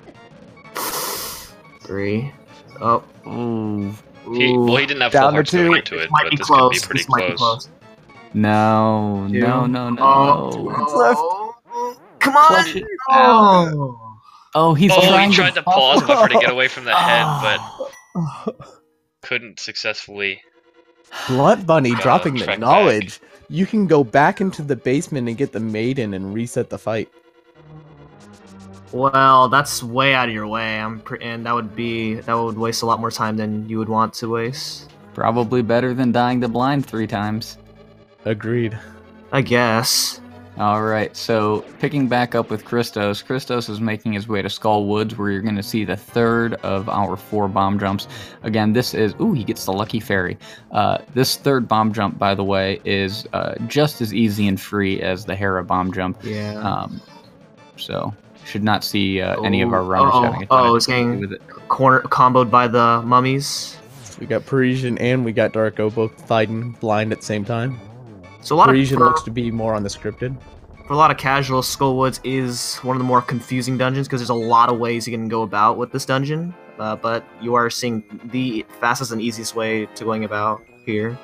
Three. Oh. Ooh. He, well, he didn't have full Down to hearts to two. point to it, Might but be this could close. be pretty This might be close. close. No, Two. no, no, no. Oh, It's left. oh, come on! Flush it Oh. Oh, he's Oh, trying he tried to to pause buffer to get away from the head, Oh. but couldn't successfully. Blunt Bunny Gotta dropping the track knowledge. You can go back into the basement and get the maiden and reset the fight. Well, that's way out of your way. I'm pre- and that would be that would waste a lot more time than you would want to waste. Probably better than dying to blind three times. Agreed. I guess. All right, so picking back up with Christos, Christos is making his way to Skull Woods, where you're going to see the third of our four bomb jumps. Again, this is, ooh, he gets the lucky fairy. Uh, this third bomb jump, by the way, is uh, just as easy and free as the Hera bomb jump. Yeah. Um, so should not see uh, any of our Oh, runners oh, having a ton oh, of it's getting difficulty with it. corner comboed by the mummies. We got Parisian and we got Darko both fighting blind at the same time. So a lot Parisian of for, looks to be more on the scripted. for a lot of casuals, Skullwoods is one of the more confusing dungeons because there's a lot of ways you can go about with this dungeon. Uh, but you are seeing the fastest and easiest way to going about here.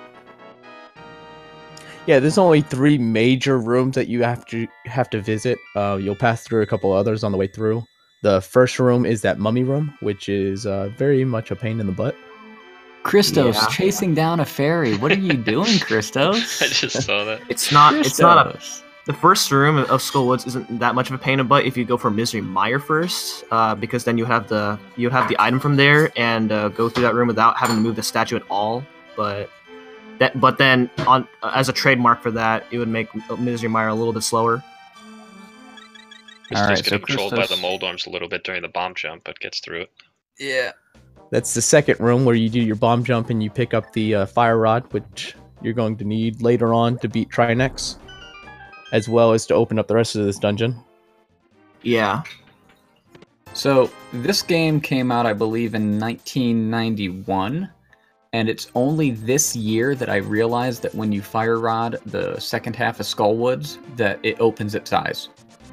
Yeah, there's only three major rooms that you have to have to visit. Uh, you'll pass through a couple others on the way through. The first room is that mummy room, which is uh, very much a pain in the butt. Christos Yeah. chasing down a fairy. What are you doing, Christos? I just saw that. It's not. It's not a. Christos. The first room of Skullwoods isn't that much of a pain in the butt if you go for Misery Mire first, uh, because then you have the you have the item from there and uh, go through that room without having to move the statue at all. But that but then on uh, as a trademark for that, it would make Misery Mire a little bit slower. Christos Alright, getting so controlled Christos- by the Moldorms a little bit during the bomb jump, but gets through it. Yeah. That's the second room where you do your bomb jump and you pick up the uh, fire rod, which you're going to need later on to beat Trinex, as well as to open up the rest of this dungeon. Yeah. So this game came out, I believe, in nineteen ninety-one, and it's only this year that I realized that when you fire rod the second half of Skullwoods, that it opens its eyes.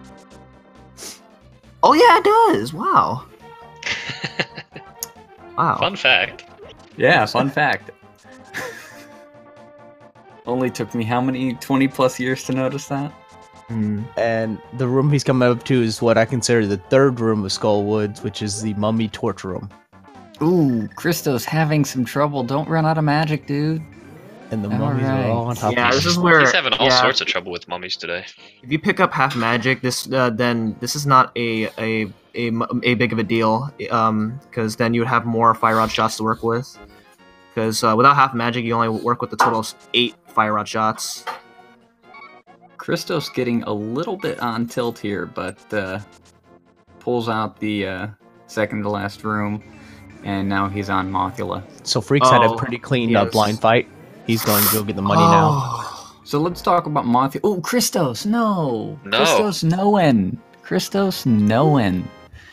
Oh yeah, it does. Wow. Wow. Fun fact. Yeah, fun fact. Only took me how many, twenty plus years to notice that? Hmm. And the room he's coming up to is what I consider the third room of Skullwoods, which is the mummy torture room. Ooh, Christos having some trouble. Don't run out of magic, dude. And the All mummies right. are all on top Yeah, of this each is other. where He's having all yeah, sorts of trouble with mummies today. If you pick up half magic, this uh, then this is not a a a, mu- a big of a deal, um, because then you would have more fire rod shots to work with. Because uh, without half magic, you only work with a total of eight fire rod shots. Christos getting a little bit on tilt here, but uh, pulls out the uh, second to last room, and now he's on Mothula. So Freaks had a Oh, pretty clean uh, yes. blind fight. He's going to go get the money now. Oh. So let's talk about Mothula. Oh, Christos, no! No. Christos knowing. Christos knowing.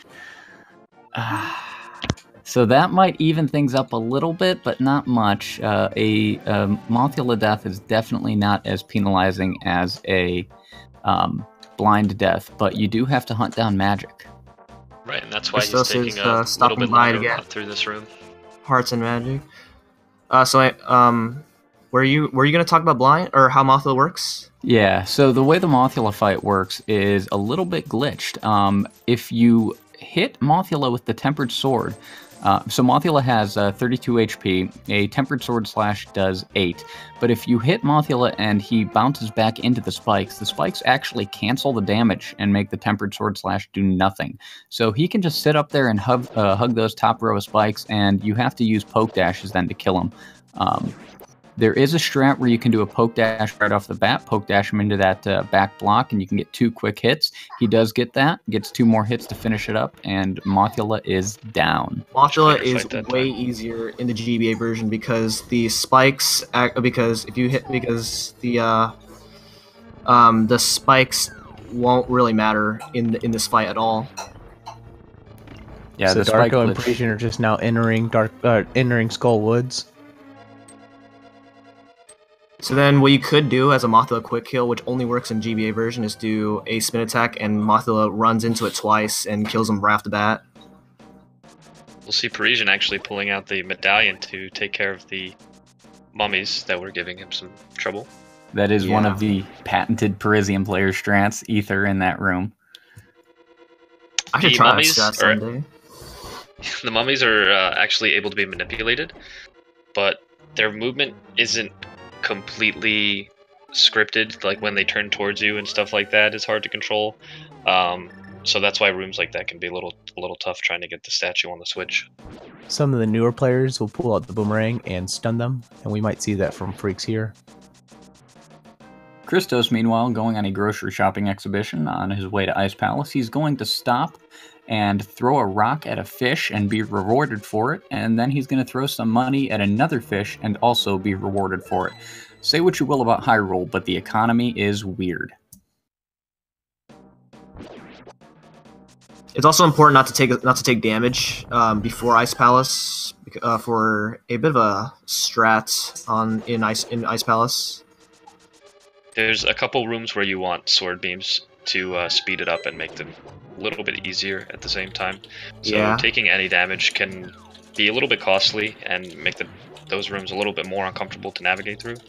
Ah. So that might even things up a little bit, but not much. Uh, a um, Mothula death is definitely not as penalizing as a um, blind death, but you do have to hunt down magic. Right, and that's why he's Christos taking is, a uh, little stopping bit by longer to get- to through this room. Hearts and magic. Uh, so I um, were you were you gonna talk about blind or how Mothula works? Yeah, so the way the Mothula fight works is a little bit glitched. Um, if you hit Mothula with the Tempered Sword, uh, so Mothula has uh, thirty-two H P, a Tempered Sword slash does eight, but if you hit Mothula and he bounces back into the spikes, the spikes actually cancel the damage and make the Tempered Sword slash do nothing. So he can just sit up there and hug, uh, hug those top row of spikes, and you have to use poke dashes then to kill him. Um, There is a strat where you can do a poke dash right off the bat, poke dash him into that uh, back block, and you can get two quick hits. He does get that, gets two more hits to finish it up, and Mothula is down. Mothula Trying to is fight that way time. easier in the G B A version because the spikes act, because if you hit because the uh, um, the spikes won't really matter in the, in this fight at all. Yeah, so the spike Darko and glitch. Parisian are just now entering Dark, uh, entering Skullwoods. So then what you could do as a Mothula quick kill, which only works in G B A version, is do a spin attack and Mothula runs into it twice and kills him right off the bat. We'll see Parisian actually pulling out the medallion to take care of the mummies that were giving him some trouble. That is one Yeah. of the patented Parisian player strats, Ether in that room. I should The try that mummies strat are- someday. The mummies are uh, actually able to be manipulated, but their movement isn't completely scripted. Like when they turn towards you and stuff like that is hard to control. Um, so that's why rooms like that can be a little a little tough trying to get the statue on the switch. Some of the newer players will pull out the boomerang and stun them, and we might see that from Freaks here. Christos, meanwhile, going on a grocery shopping exhibition on his way to Ice Palace. He's going to stop and throw a rock at a fish and be rewarded for it, and then he's going to throw some money at another fish and also be rewarded for it. Say what you will about Hyrule, but the economy is weird. It's also important not to take not to take damage um, before Ice Palace uh, for a bit of a strat on in Ice in Ice Palace. There's a couple rooms where you want sword beams to uh, speed it up and make them a little bit easier at the same time. So Yeah. taking any damage can be a little bit costly and make the, those rooms a little bit more uncomfortable to navigate through.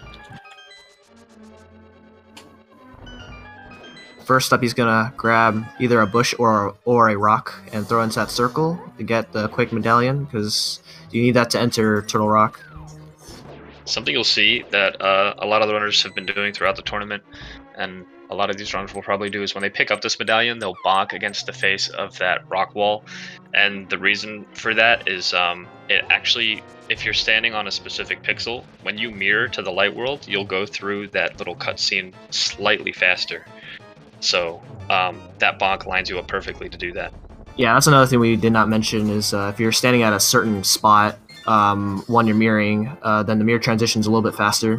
First up, he's gonna grab either a bush or or a rock and throw into that circle to get the quick medallion, because you need that to enter Turtle Rock. Something you'll see that uh, a lot of the runners have been doing throughout the tournament, and a lot of these runners will probably do, is when they pick up this medallion, they'll bonk against the face of that rock wall. And the reason for that is um, it actually, if you're standing on a specific pixel, when you mirror to the light world, you'll go through that little cutscene slightly faster. So um, that bonk lines you up perfectly to do that. Yeah, that's another thing we did not mention is uh, if you're standing at a certain spot um, when you're mirroring, uh, then the mirror transition's a little bit faster.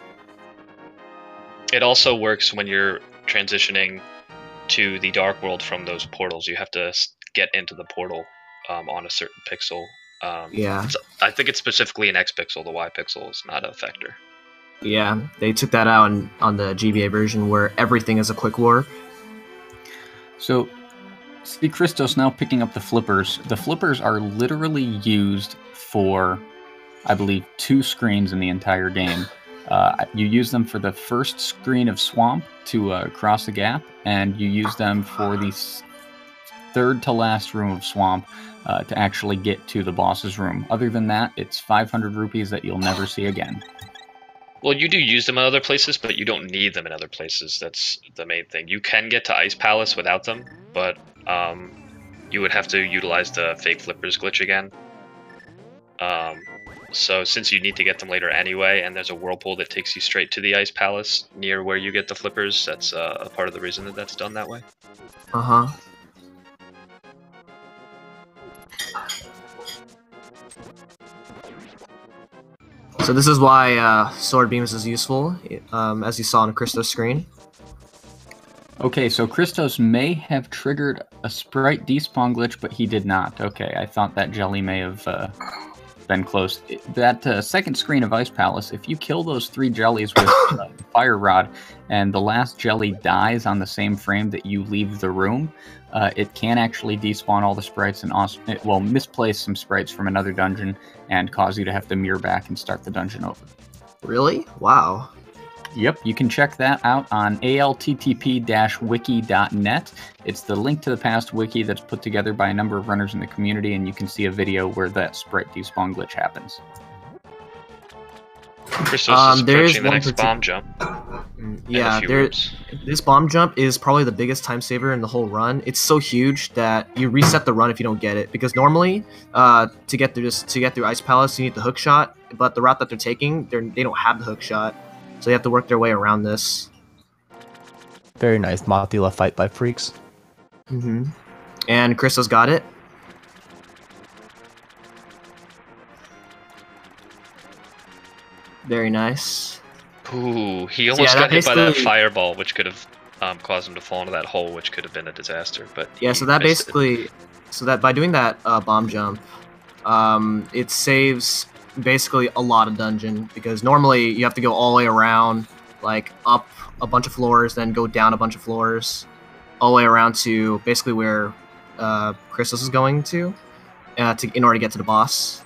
It also works when you're transitioning to the dark world from those portals. You have to s- get into the portal um, on a certain pixel. Um, Yeah, so I think it's specifically an X pixel. The Y pixel is not a factor. yeah, they took that out on, on the G B A version where everything is a quick warp. So, see Christos now picking up the flippers. The flippers are literally used for, I believe, two screens in the entire game. Uh, you use them for the first screen of Swamp to uh, cross a gap, and you use them for the s- third to last room of Swamp uh, to actually get to the boss's room. Other than that, it's five hundred rupees that you'll never see again. Well, you do use them in other places, but you don't need them in other places. That's the main thing. You can get to Ice Palace without them, but um, you would have to utilize the fake flippers glitch again. Um, so since you need to get them later anyway, and there's a whirlpool that takes you straight to the Ice Palace near where you get the flippers, that's uh, a part of the reason that that's done that way. Uh-huh. So this is why uh, Sword Beams is useful, um, as you saw on Christos' screen. Okay, so Christos may have triggered a sprite despawn glitch, but he did not. Okay, I thought that jelly may have uh, been close. That uh, second screen of Ice Palace, if you kill those three jellies with uh, Fire Rod, and the last jelly dies on the same frame that you leave the room, uh, it can actually despawn all the sprites and also, it, well, misplace some sprites from another dungeon and cause you to have to mirror back and start the dungeon over. Really? Wow. Yep, you can check that out on A L T T P wiki dot net. It's the link to the past wiki that's put together by a number of runners in the community, and you can see a video where that sprite despawn glitch happens. Christos Um, is there is approaching the one next partic- bomb jump. Mm, and a Yeah, few there. rooms. This bomb jump is probably the biggest time saver in the whole run. It's so huge that you reset the run if you don't get it. Because normally, uh, to get through this, to get through Ice Palace, you need the hook shot. But the route that they're taking, they're, they don't have the hook shot, so they have to work their way around this. Very nice Mothula fight by freaks. Mm-hmm. And Christos got it. Very nice. Ooh, he So almost yeah, got that hit by that basically- fireball, which could have um, caused him to fall into that hole, which could have been a disaster. But Yeah, he so that missed it. basically, so that by doing that uh, bomb jump, um, it saves basically a lot of dungeon, because normally you have to go all the way around, like up a bunch of floors, then go down a bunch of floors, all the way around to basically where uh, Christos is going to, uh, to in order to get to the boss.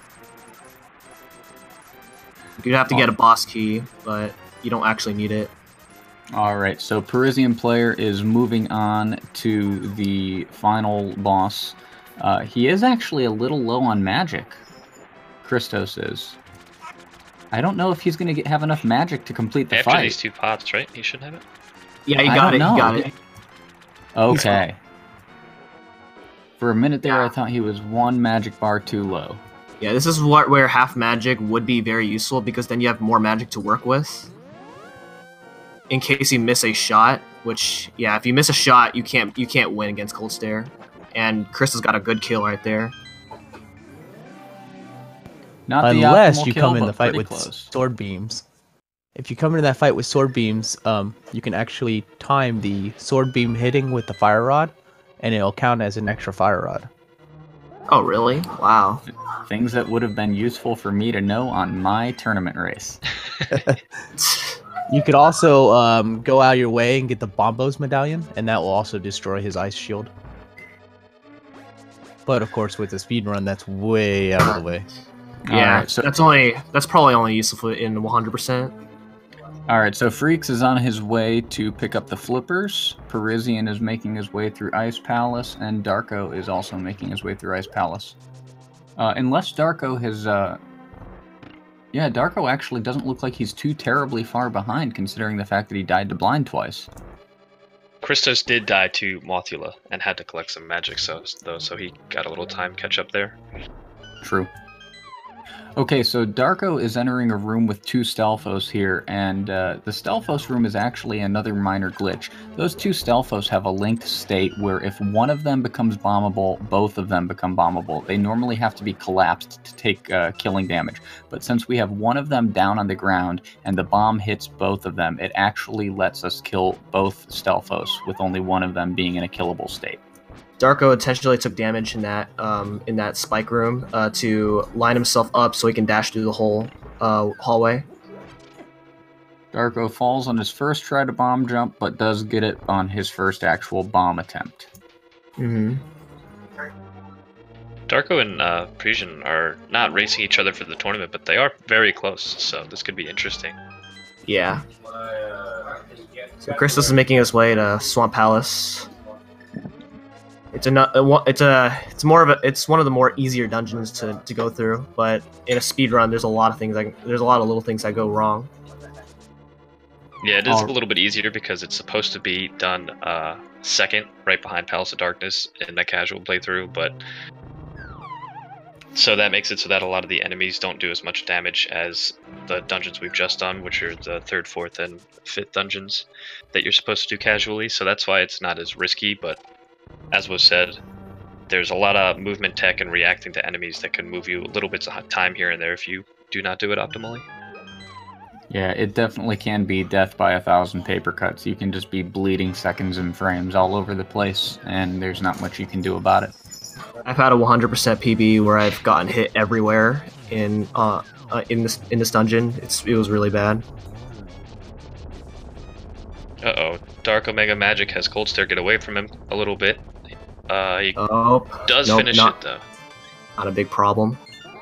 You'd have to get a boss key, but you don't actually need it. All right, so Parisian player is moving on to the final boss. Uh, he is actually a little low on magic. Christos is. I don't know if he's going to have enough magic to complete the After fight. these two pots, right? He should have it. Yeah, you I got don't it. know. You got it. Okay. For a minute there, Yeah. I thought he was one magic bar too low. Yeah, this is what where half magic would be very useful, because then you have more magic to work with. in case you miss a shot. Which, yeah, if you miss a shot, you can't you can't win against Cold Stare. And Chris has got a good kill right there. Not the Unless optimal you kill, come in but the fight pretty with close. sword beams. If you come into that fight with sword beams, um, you can actually time the sword beam hitting with the fire rod, and it'll count as an extra fire rod. Oh, really? Wow. Things that would have been useful for me to know on my tournament race. You could also um, go out of your way and get the Bombos medallion, and that will also destroy his ice shield. But of course, with the speed run, that's way out of the way. Yeah, Alright, so that's only that's probably only useful in one hundred percent. all right, so Freaks is on his way to pick up the flippers. Parisian is making his way through Ice Palace, and Darko is also making his way through Ice Palace. Uh, unless Darko has, uh, yeah, Darko actually doesn't look like he's too terribly far behind, considering the fact that he died to blind twice. Christos did die to Mothula and had to collect some magic, so though, so he got a little time catch up there. True. Okay, so Darko is entering a room with two Stelphos here, and uh, the Stelphos room is actually another minor glitch. Those two Stelphos have a linked state where if one of them becomes bombable, both of them become bombable. They normally have to be collapsed to take uh, killing damage, but since we have one of them down on the ground and the bomb hits both of them, it actually lets us kill both Stelphos with only one of them being in a killable state. Darko intentionally took damage in that um, in that spike room uh, to line himself up so he can dash through the whole uh, hallway. Darko falls on his first try to bomb jump, but does get it on his first actual bomb attempt. Mm-hmm. Darko and uh, Parisian are not racing each other for the tournament, but they are very close, so this could be interesting. Yeah. So Christos is making his way to Swamp Palace. It's a it's a it's more of a it's one of the more easier dungeons to, to go through, but in a speed run, there's a lot of things like there's a lot of little things that go wrong. Yeah, it is Oh. a little bit easier because it's supposed to be done uh, second, right behind Palace of Darkness in a casual playthrough, but so that makes it so that a lot of the enemies don't do as much damage as the dungeons we've just done, which are the third, fourth, and fifth dungeons that you're supposed to do casually. So that's why it's not as risky, but as was said, there's a lot of movement tech and reacting to enemies that can move you little bits of time here and there if you do not do it optimally. Yeah, it definitely can be death by a thousand paper cuts. You can just be bleeding seconds and frames all over the place, and there's not much you can do about it. I've had a one hundred percent P B where I've gotten hit everywhere in uh, uh in this in this dungeon. It's it was really bad. Uh-oh, Dark Omega Magic has Cold Stare get away from him a little bit. Uh, he Oh, does nope, finish not, it though. Not a big problem.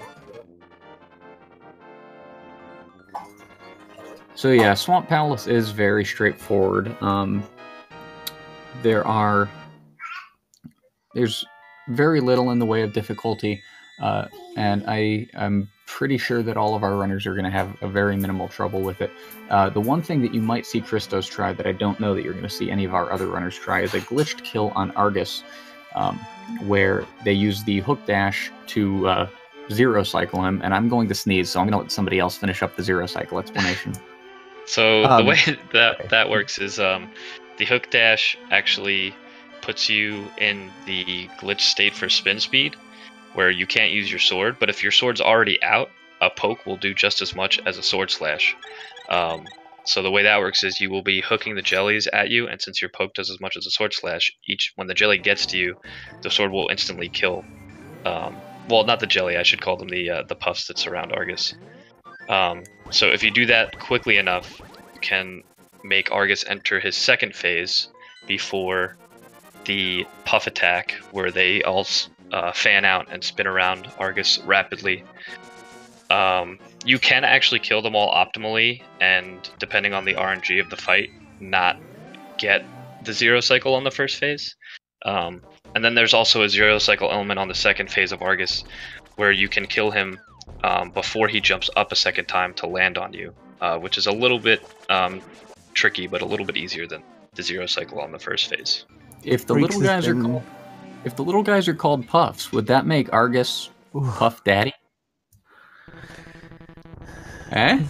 So yeah, Swamp Palace is very straightforward. Um, there are there's very little in the way of difficulty, uh, and I I'm pretty sure that all of our runners are going to have a very minimal trouble with it. Uh, the one thing that you might see Christos try that I don't know that you're going to see any of our other runners try is a glitched kill on Argus, um, where they use the hook dash to uh, zero cycle him, and I'm going to sneeze, so I'm going to let somebody else finish up the zero cycle explanation. So Um, the way that that works is um, the hook dash actually puts you in the glitch state for spin speed, where you can't use your sword, but if your sword's already out, a poke will do just as much as a sword slash. Um, so the way that works is you will be hooking the jellies at you, and since your poke does as much as a sword slash, each when the jelly gets to you, the sword will instantly kill. Um, well, not the jelly, I should call them the uh, the puffs that surround Argus. Um, so if you do that quickly enough, you can make Argus enter his second phase before the puff attack, where they all uh, fan out and spin around Argus rapidly. Um, you can actually kill them all optimally, and depending on the R N G of the fight, not get the zero cycle on the first phase. Um, and then there's also a zero cycle element on the second phase of Argus, where you can kill him um, before he jumps up a second time to land on you, uh, which is a little bit um, tricky, but a little bit easier than the zero cycle on the first phase. If the Freaks little has guys are been- called, if the little guys are called puffs, would that make Argus Puff Daddy? Eh?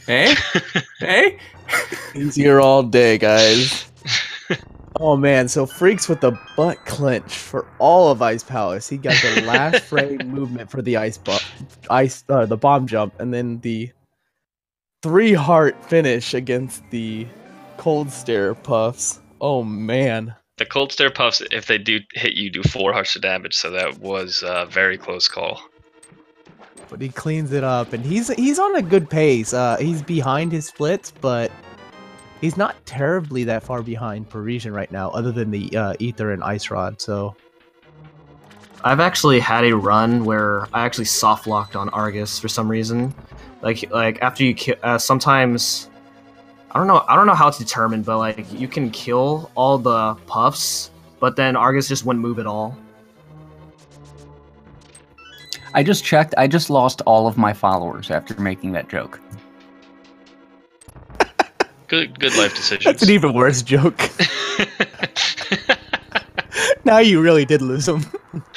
Hey, hey. He's here all day, guys. Oh man, so Freaks with the butt clench for all of Ice Palace. He got the last frame movement for the ice, bu- ice, uh, the bomb jump, and then the three heart finish against the cold stare puffs. Oh man. The cold stare puffs, if they do hit you, do four hearts of damage. So that was a very close call. But he cleans it up, and he's he's on a good pace. Uh, he's behind his splits, but he's not terribly that far behind Parisian right now, other than the uh, Ether and Ice Rod. So I've actually had a run where I actually soft locked on Argus for some reason. Like like after you kill, uh, sometimes I don't know I don't know how it's determined, but like you can kill all the puffs, but then Argus just wouldn't move at all. I just checked. I just lost all of my followers after making that joke. Good, good life decisions. that's an even worse joke. Now you really did lose them.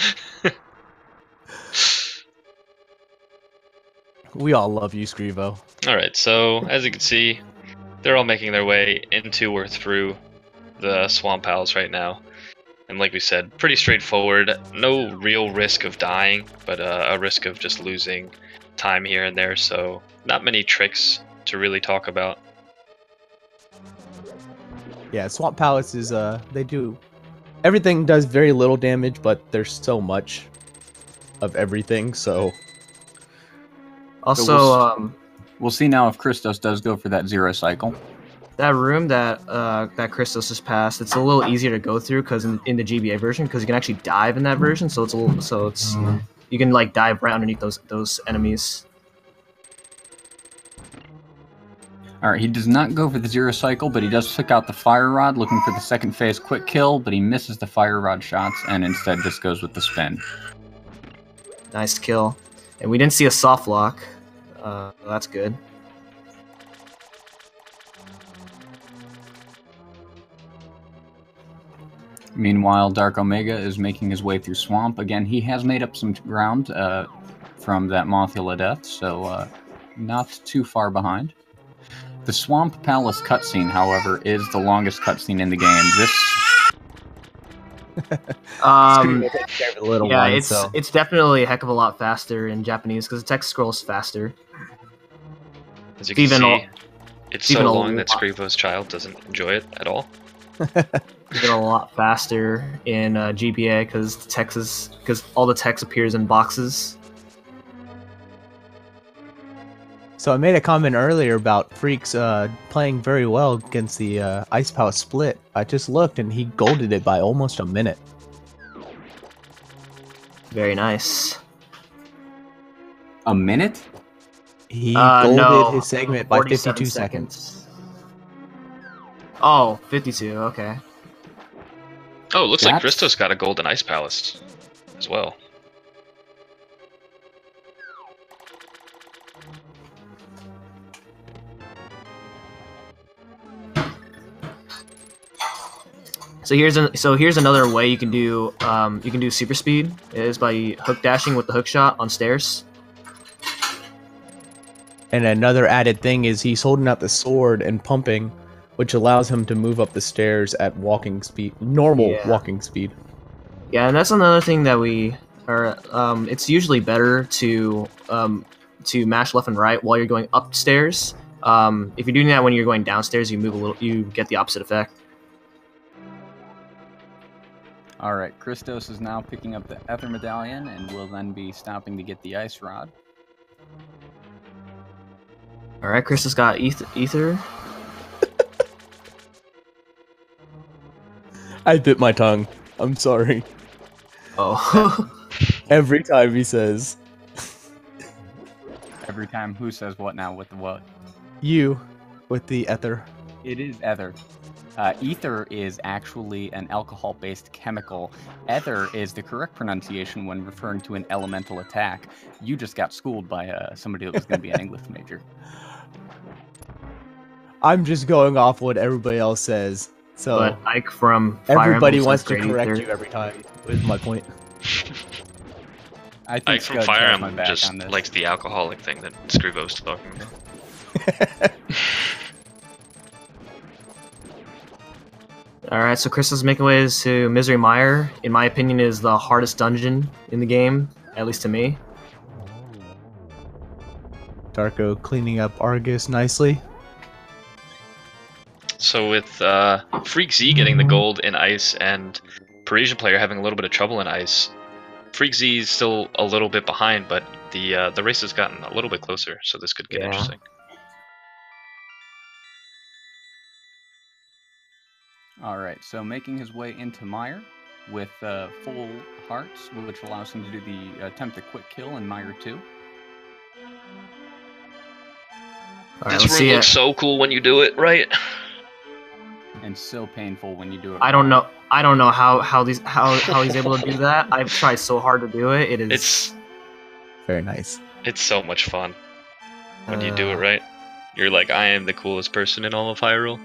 We all love you, Scrivo. All right, so as you can see, they're all making their way into or through the swamp palace right now. And like we said, pretty straightforward. No real risk of dying, but uh, a risk of just losing time here and there. So not many tricks to really talk about. Yeah, Swamp Palace is, uh, they do, everything does very little damage, but there's so much of everything, so. Also, So we'll s- um, We'll see now if Christos does go for that zero cycle. that room that uh, that Christos just passed, it's a little easier to go through because in, in the G B A version, because you can actually dive in that version, so it's a little, so it's you can like dive right underneath those those enemies. All right, he does not go for the zero cycle, but he does pick out the fire rod, looking for the second phase quick kill, but he misses the fire rod shots and instead just goes with the spin. Nice kill, and we didn't see a soft lock. Uh, that's good. Meanwhile, Dark Omega is making his way through Swamp. Again, he has made up some ground uh, from that Mothula death, so uh, not too far behind. The Swamp Palace cutscene, however, is the longest cutscene in the game. This Um, a little yeah, one, it's so. it's definitely a heck of a lot faster in Japanese because the text scrolls faster. As you can Even see, a- it's even so a long that lot. Scrivo's child doesn't enjoy it at all. Even a lot faster in uh, G B A because the text is because all the text appears in boxes. So I made a comment earlier about Freaks uh, playing very well against the uh, Ice Palace split. I just looked and he golded it by almost a minute. Very nice. a minute? He Uh, golded no, his segment by forty-seven fifty-two seconds. Oh, fifty-two, okay. Oh, it looks like That's- Christos got a golden ice palace as well. So here's an, so here's another way you can do um, you can do super speed is by hook dashing with the hook shot on stairs. And another added thing is he's holding out the sword and pumping, which allows him to move up the stairs at walking speed, normal Yeah. walking speed. Yeah, and that's another thing that we are. Um, it's usually better to um, to mash left and right while you're going upstairs. Um, if you're doing that when you're going downstairs, you move a little, you get the opposite effect. All right, Christos is now picking up the Ether Medallion and will then be stopping to get the Ice Rod. All right, Chris has got eth- ether. I bit my tongue. I'm sorry. Oh, Every time he says, Every time, who says what now with the what? you, with the ether. It is ether. Uh, ether is actually an alcohol-based chemical. Ether is the correct pronunciation when referring to an elemental attack. You just got schooled by uh, somebody that was going to be an English major. I'm just going off what everybody else says. So but Ike from Fire everybody Emblem wants says to great correct ether. you every time, is my point. I think Ike from Scud Fire has my Emblem back just on this. likes the alcoholic thing that Scrivo's talking about. Alright, so Chris is making ways to Misery Mire. In my opinion, is the hardest dungeon in the game, at least to me. Darko cleaning up Argus nicely. So with uh, Freak Z getting the gold in ice and Parisian player having a little bit of trouble in ice, Freak Z is still a little bit behind, but the uh, the race has gotten a little bit closer, so this could get Yeah. interesting. All right, so making his way into Mire with uh, full hearts, which allows him to do the attempt at quick kill in Mire two. Alright, This let's room see looks it. so cool when you do it, right? And so painful when you do it. I don't know. I don't know how how these how how he's able to do that. I've tried so hard to do it. It is. It's Very nice. it's so much fun when you do it uh, right. You're like, I am the coolest person in all of Hyrule.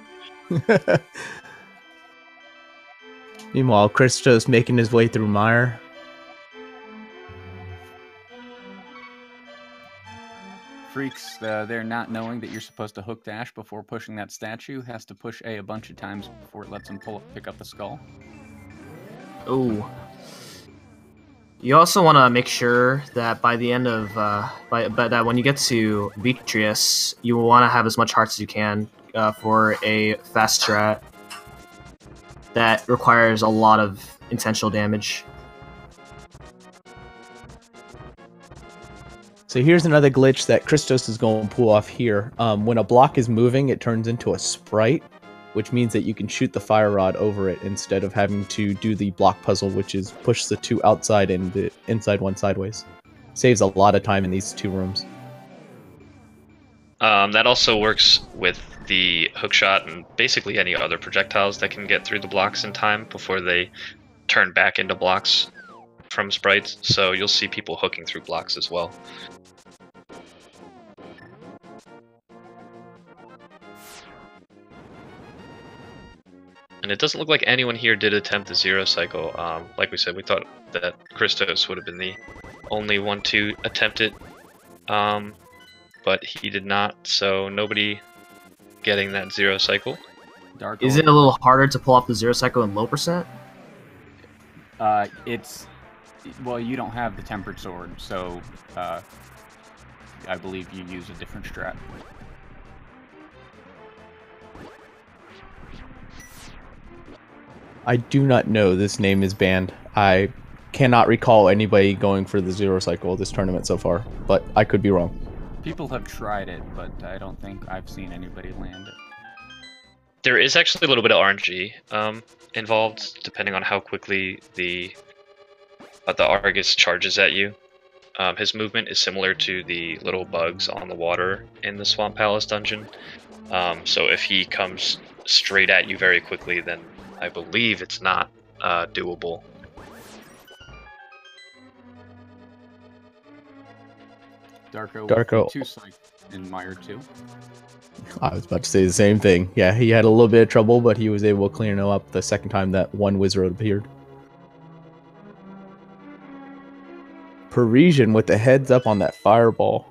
Meanwhile, Christos making his way through Mire. Freaks, uh, they're not knowing that you're supposed to hook dash before pushing that statue, has to push A a bunch of times before it lets him pull up, pick up the skull. Ooh. You also want to make sure that by the end of, uh, by, but that when you get to Vitreous, you want to have as much hearts as you can uh, for a fast strat that requires a lot of intentional damage. So here's another glitch that Christos is going to pull off here. Um, when a block is moving, it turns into a sprite, which means that you can shoot the fire rod over it instead of having to do the block puzzle, which is push the two outside and the inside one sideways. Saves a lot of time in these two rooms. Um, that also works with the hookshot and basically any other projectiles that can get through the blocks in time before they turn back into blocks from sprites. So you'll see people hooking through blocks as well. And it doesn't look like anyone here did attempt the zero cycle. Um, like we said, we thought that Christos would have been the only one to attempt it, um, but he did not, so nobody getting that zero cycle. Dark Is it a little harder to pull off the zero cycle in low percent? Uh, it's... Well, you don't have the Tempered Sword, so uh, I believe you use a different strat. I do not know. This name is banned. I cannot recall anybody going for the zero cycle this tournament so far, but I could be wrong. People have tried it, but I don't think I've seen anybody land it. There is actually a little bit of R N G um, involved, depending on how quickly the uh, the Argus charges at you. Um, his movement is similar to the little bugs on the water in the Swamp Palace dungeon. Um, so if he comes straight at you very quickly, then I believe it's not uh, doable. Darko, Darko. two psych in Mire two. I was about to say the same thing. Yeah, he had a little bit of trouble, but he was able to clear it up the second time that one wizard appeared. Parisian with the heads up on that fireball.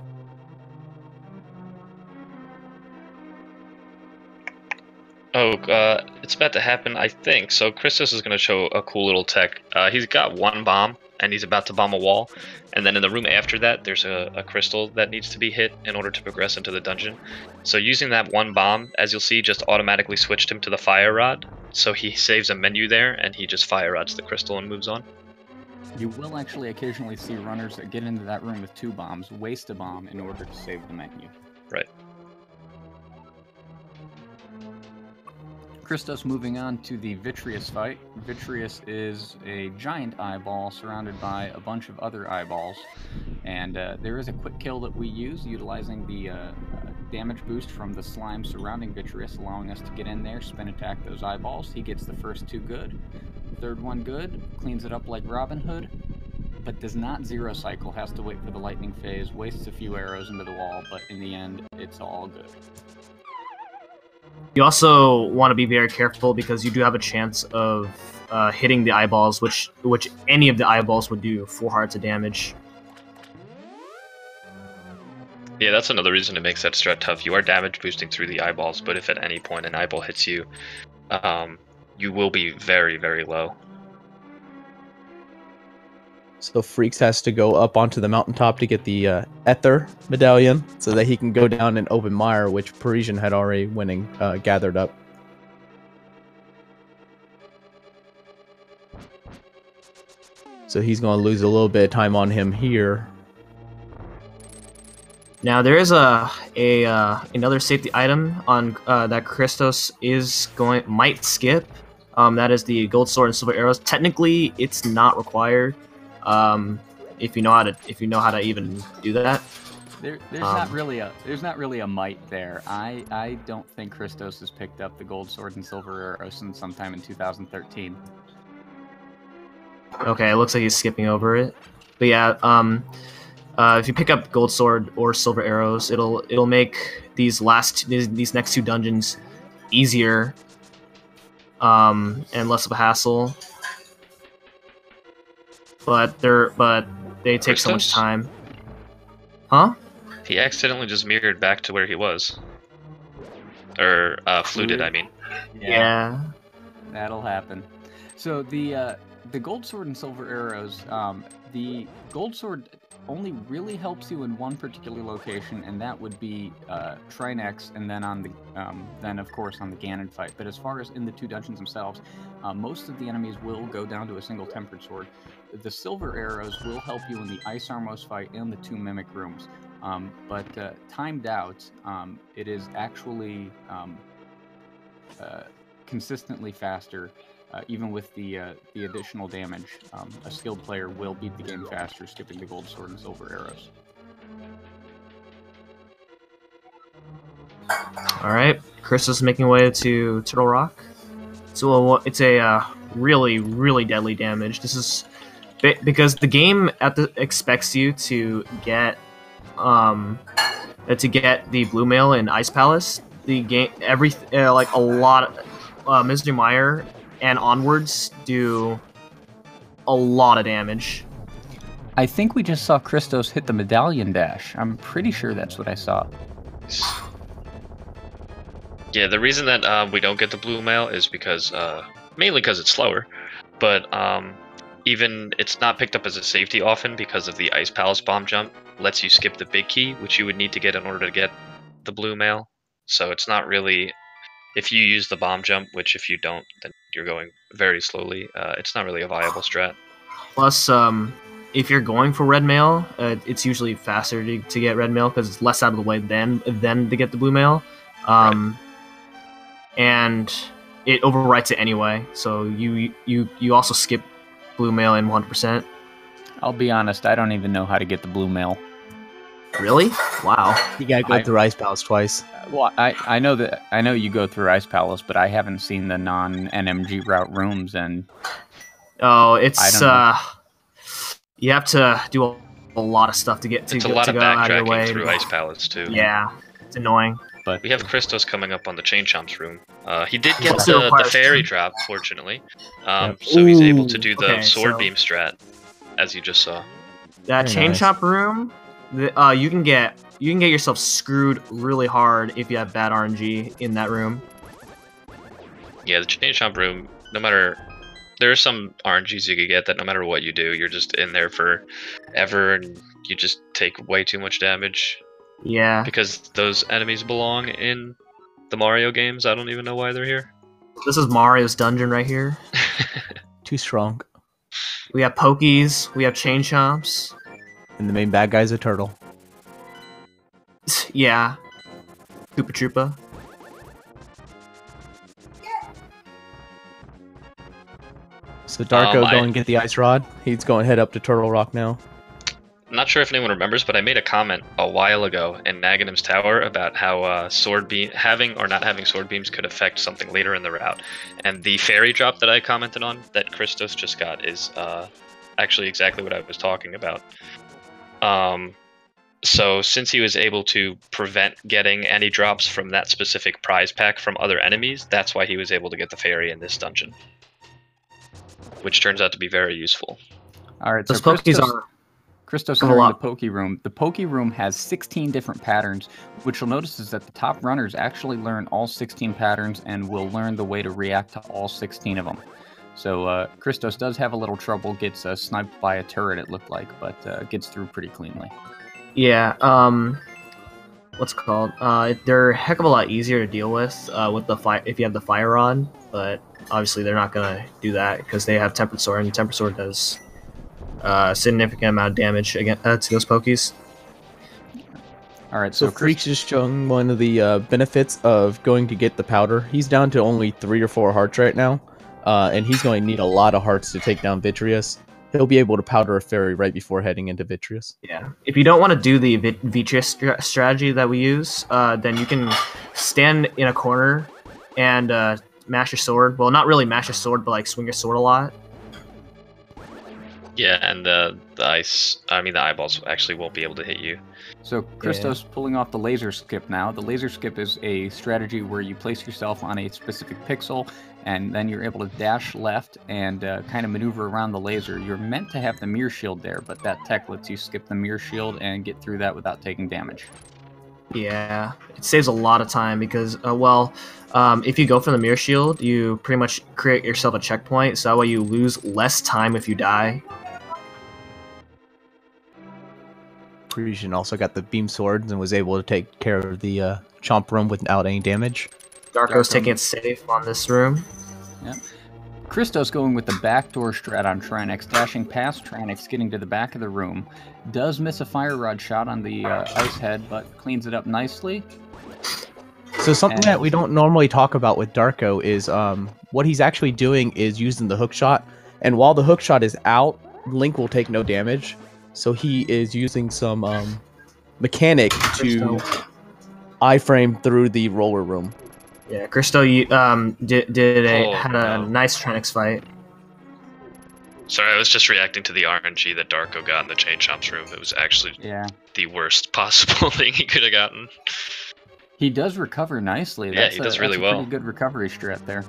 Oh, uh, it's about to happen, I think. So Christos is going to show a cool little tech. Uh, he's got one bomb, and he's about to bomb a wall. And then in the room after that, there's a, a crystal that needs to be hit in order to progress into the dungeon. So using that one bomb, as you'll see, just automatically switched him to the fire rod. So he saves a menu there, and he just fire rods the crystal and moves on. You will actually occasionally see runners that get into that room with two bombs, waste a bomb in order to save the menu. Right. Christos moving on to the Vitreous fight. Vitreous is a giant eyeball surrounded by a bunch of other eyeballs, and uh, there is a quick kill that we use utilizing the uh, uh, damage boost from the slime surrounding Vitreous, allowing us to get in there, spin attack those eyeballs. He gets the first two good. Third one good, cleans it up like Robin Hood, but does not zero cycle, has to wait for the lightning phase, wastes a few arrows into the wall, but in the end, it's all good. You also want to be very careful because you do have a chance of uh, hitting the eyeballs, which which any of the eyeballs would do four hearts of damage. Yeah, that's another reason it makes that strat tough. You are damage boosting through the eyeballs, but if at any point an eyeball hits you, um, you will be very, very low. So Freaks has to go up onto the mountaintop to get the uh, Ether medallion so that he can go down and open Mire, which Parisian had already winning uh, gathered up. So he's going to lose a little bit of time on him here. Now there is a a uh, another safety item on uh, that Christos is going might skip. Um, that is the gold sword and silver arrows. Technically, it's not required. Um, if you know how to if you know how to even do that. There, there's Um, not really a there's not really a might there. I I don't think Christos has picked up the gold sword and silver arrows since sometime in two thousand thirteen. Okay, it looks like he's skipping over it. But yeah, um, uh, if you pick up gold sword or silver arrows, it'll it'll make these last these, these next two dungeons easier um, and less of a hassle. But they're but they take so much Christos? time. Huh? He accidentally just mirrored back to where he was. Or, uh, fluted, I mean. Yeah. That'll happen. So the uh, the gold sword and silver arrows, um, the gold sword only really helps you in one particular location, and that would be uh, Trinex, and then on the um, then of course on the Ganon fight. But as far as in the two dungeons themselves, uh, most of the enemies will go down to a single tempered sword. The silver arrows will help you in the Ice Armos fight and the two mimic rooms. Um, but uh, timed out, um, it is actually um, uh, consistently faster. Uh, even with the uh, the additional damage, um, a skilled player will beat the game faster, skipping the gold sword and silver arrows. All right, Chris is making way to Turtle Rock. So it's a uh, really, really deadly damage. This is bi- because the game at the expects you to get um uh, to get the blue mail in Ice Palace. The game, every uh, like a lot of uh, Mister Mire and onwards do a lot of damage. I think we just saw Christos hit the medallion dash. I'm pretty sure that's what I saw. Yeah, the reason that um, we don't get the blue mail is because, uh, mainly because it's slower, but um, even it's not picked up as a safety often because of the Ice Palace bomb jump lets you skip the big key, which you would need to get in order to get the blue mail. So it's not really, if you use the bomb jump, which if you don't, then you're going very slowly, uh, it's not really a viable strat. Plus, um, if you're going for red mail, uh, it's usually faster to, to get red mail because it's less out of the way than than to get the blue mail. Um, and it overwrites it anyway, so you you you also skip blue mail in one hundred percent. I'll be honest, I don't even know how to get the blue mail. Really? Wow. You gotta go I- through Ice Palace twice. Well, I, I know that I know you go through Ice Palace, but I haven't seen the non-N M G route rooms, and Oh, I it's don't know. uh, you have to do a, a lot of stuff to get to, It's a go, lot to of go out of your backtracking way. through Ice Palace, too. Yeah, it's annoying. but We have Christos coming up on the Chain Chomps room. Uh, he did get Also the, the requires- fairy drop, fortunately. Um, Yep. So he's able to Ooh, do the okay, sword so- beam strat, as you just saw. That Very chain nice. chop room, the, uh, you can get you can get yourself screwed really hard if you have bad R N G in that room. Yeah, the Chain Chomp room, no matter... There are some R N Gs you could get that no matter what you do, you're just in there for ever and you just take way too much damage. Yeah, Because those enemies belong in the Mario games, I don't even know why they're here. this is Mario's dungeon right here. Too strong. We have Pokies, we have chain chomps. And the main bad guy's a turtle. Yeah, Koopa Troopa. So Darko Um, go I- and get the ice rod. He's going to head up to Turtle Rock now. I'm not sure if anyone remembers, but I made a comment a while ago in Naghanum's Tower about how uh, sword beam having or not having sword beams could affect something later in the route. And the fairy drop that I commented on that Christos just got is uh, actually exactly what I was talking about. Um, so since he was able to prevent getting any drops from that specific prize pack from other enemies, that's why he was able to get the fairy in this dungeon, which turns out to be very useful. all right, Those so Pokies Christos, are Christos A entering the lot. Poke Room. The Poke Room has sixteen different patterns. What you'll notice is that the top runners actually learn all sixteen patterns and will learn the way to react to all sixteen of them. So uh, Christos does have a little trouble, gets uh, sniped by a turret, it looked like, but uh, gets through pretty cleanly. Yeah. Um, what's it called? Uh, they're a heck of a lot easier to deal with uh, with the fire if you have the fire on, but obviously they're not gonna do that because they have Tempered Sword, and Tempered Sword does uh, a significant amount of damage against uh, to those Pokies. All right, So so Chris- Freaks is showing one of the uh, benefits of going to get the powder. He's down to only three or four hearts right now, uh, and he's going to need a lot of hearts to take down Vitreous. He'll be able to powder a fairy right before heading into Vitreous. Yeah. If you don't want to do the Vit- Vitreous stra- strategy that we use, uh, then you can stand in a corner and uh, mash your sword. Well, not really mash your sword, but like swing your sword a lot. Yeah, and the the ice, I mean the eyeballs actually won't be able to hit you. So Christos pulling off the laser skip now. The laser skip is a strategy where you place yourself on a specific pixel, and then you're able to dash left and uh, kind of maneuver around the laser. You're meant to have the mirror shield there, but that tech lets you skip the mirror shield and get through that without taking damage. Yeah, it saves a lot of time because, uh, well, um, if you go for the mirror shield, you pretty much create yourself a checkpoint, so that way you lose less time if you die. Parisian also got the beam swords and was able to take care of the uh, Chomp Room without any damage. Darko's Darko. taking it safe on this room. Christos going with the backdoor strat on Trinex, dashing past Trinex, getting to the back of the room. Does miss a fire rod shot on the uh, ice head, but cleans it up nicely. So something And- that we don't normally talk about with Darko is um, what he's actually doing is using the hook shot. And while the hook shot is out, Link will take no damage. So he is using some um, mechanic to iframe through the roller room. Yeah, Christo you, um, did, did a, Oh, had a no. nice Trinix fight. Sorry, I was just reacting to the R N G that Darko got in the Chain Chomps room. It was actually Yeah. the worst possible thing he could have gotten. He does recover nicely. Yeah, That's he a, does really that's a well. pretty good recovery strat there.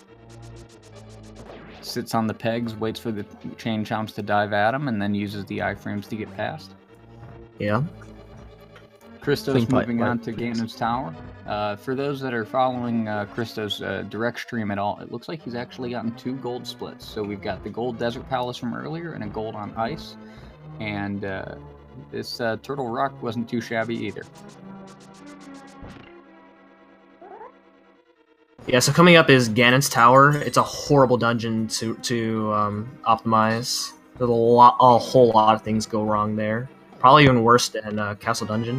Sits on the pegs, waits for the chain chomps to dive at him, and then uses the iframes to get past. Yeah. Christos Clean fight, moving right. on to Ganon's Tower. Uh, for those that are following uh, Christos' uh, direct stream at all, it looks like he's actually gotten two gold splits. So we've got the gold Desert Palace from earlier and a gold on ice. And uh, this uh, Turtle Rock wasn't too shabby either. Yeah, so coming up is Ganon's Tower. It's a horrible dungeon to to um, optimize. There's a lot, a whole lot of things go wrong there. Probably even worse than uh, Castle Dungeon.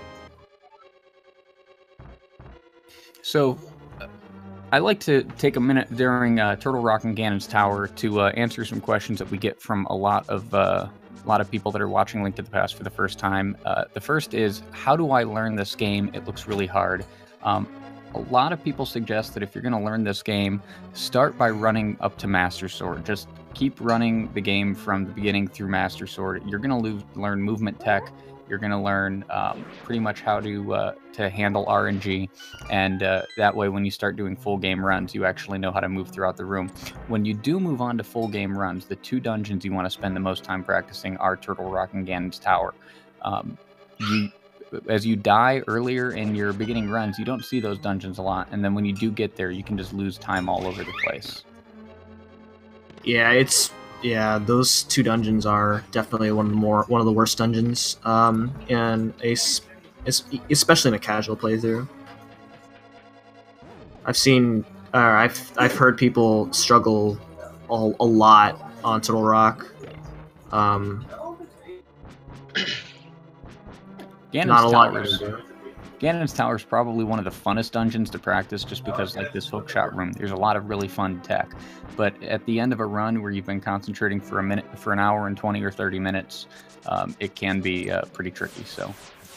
So, uh, I like to take a minute during uh, Turtle Rock and Ganon's Tower to uh, answer some questions that we get from a lot of uh, a lot of people that are watching Link to the Past for the first time. Uh, the first is, how do I learn this game? It looks really hard. Um, a lot of people suggest that if you're going to learn this game, start by running up to Master Sword. Just keep running the game from the beginning through Master Sword. You're going to learn movement tech. You're going to learn um, pretty much how to uh, to handle R N G, and uh, that way when you start doing full game runs, you actually know how to move throughout the room. When you do move on to full game runs, the two dungeons you want to spend the most time practicing are Turtle Rock and Ganon's Tower. Um, you, as you die earlier in your beginning runs, you don't see those dungeons a lot, and then when you do get there, you can just lose time all over the place. Yeah, it's yeah. Those two dungeons are definitely one of the more one of the worst dungeons. Um, in a s- es- especially in a casual playthrough. I've seen, uh, I've I've heard people struggle a, a lot on Turtle Rock. Um, Ganon's not a lot. Tower is- Ganon's Tower is probably one of the funnest dungeons to practice just because, like this hookshot room, there's a lot of really fun tech. But at the end of a run where you've been concentrating for a minute, for an hour and twenty or thirty minutes, um, it can be uh, pretty tricky. So,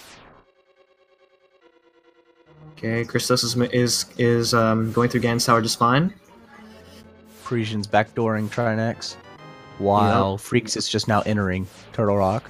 Okay, Christos is is is um, going through Ganon's Tower just fine. Parisian's backdooring Trinex, while Freaks is just now entering Turtle Rock.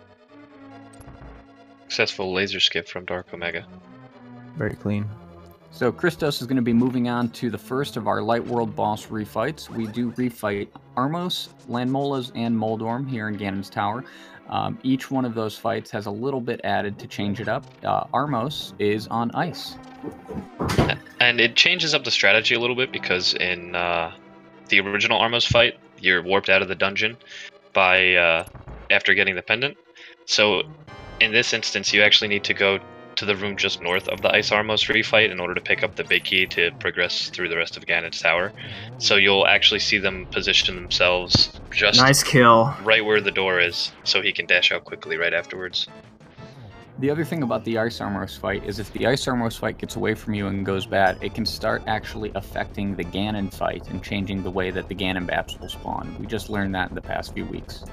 Successful laser skip from Dark Omega. Very clean. So Christos is going to be moving on to the first of our Light World boss refights. We do refight Armos, Landmolas, and Moldorm here in Ganon's Tower. Um, each one of those fights has a little bit added to change it up. Uh, Armos is on ice. And it changes up the strategy a little bit because in uh, the original Armos fight, you're warped out of the dungeon by uh, after getting the pendant. So in this instance, you actually need to go to the room just north of the Ice Armos refight in order to pick up the big key to progress through the rest of Ganon's Tower. So you'll actually see them position themselves just Nice kill. right where the door is, so he can dash out quickly right afterwards. The other thing about the Ice Armos fight is if the Ice Armos fight gets away from you and goes bad, it can start actually affecting the Ganon fight and changing the way that the Ganon Baps will spawn. We just learned that in the past few weeks.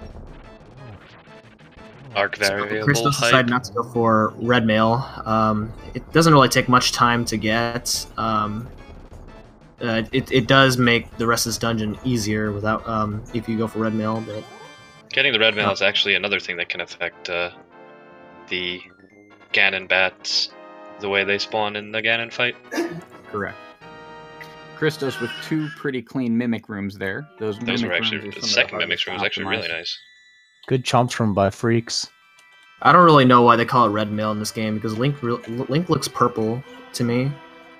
Arc variable Christos height. decided not to go for red mail. Um, it doesn't really take much time to get. Um, uh, it, it does make the rest of this dungeon easier without um, if you go for red mail, but Getting the red mail is actually another thing that can affect uh, the Ganon bats, the way they spawn in the Ganon fight. Correct. Christos with two pretty clean mimic rooms there. Those, Those mimic were actually rooms are the some of second the mimic room was hardest to actually really optimize. nice. Good chomps from by freaks. I don't really know why they call it red mail in this game because Link re- Link looks purple to me.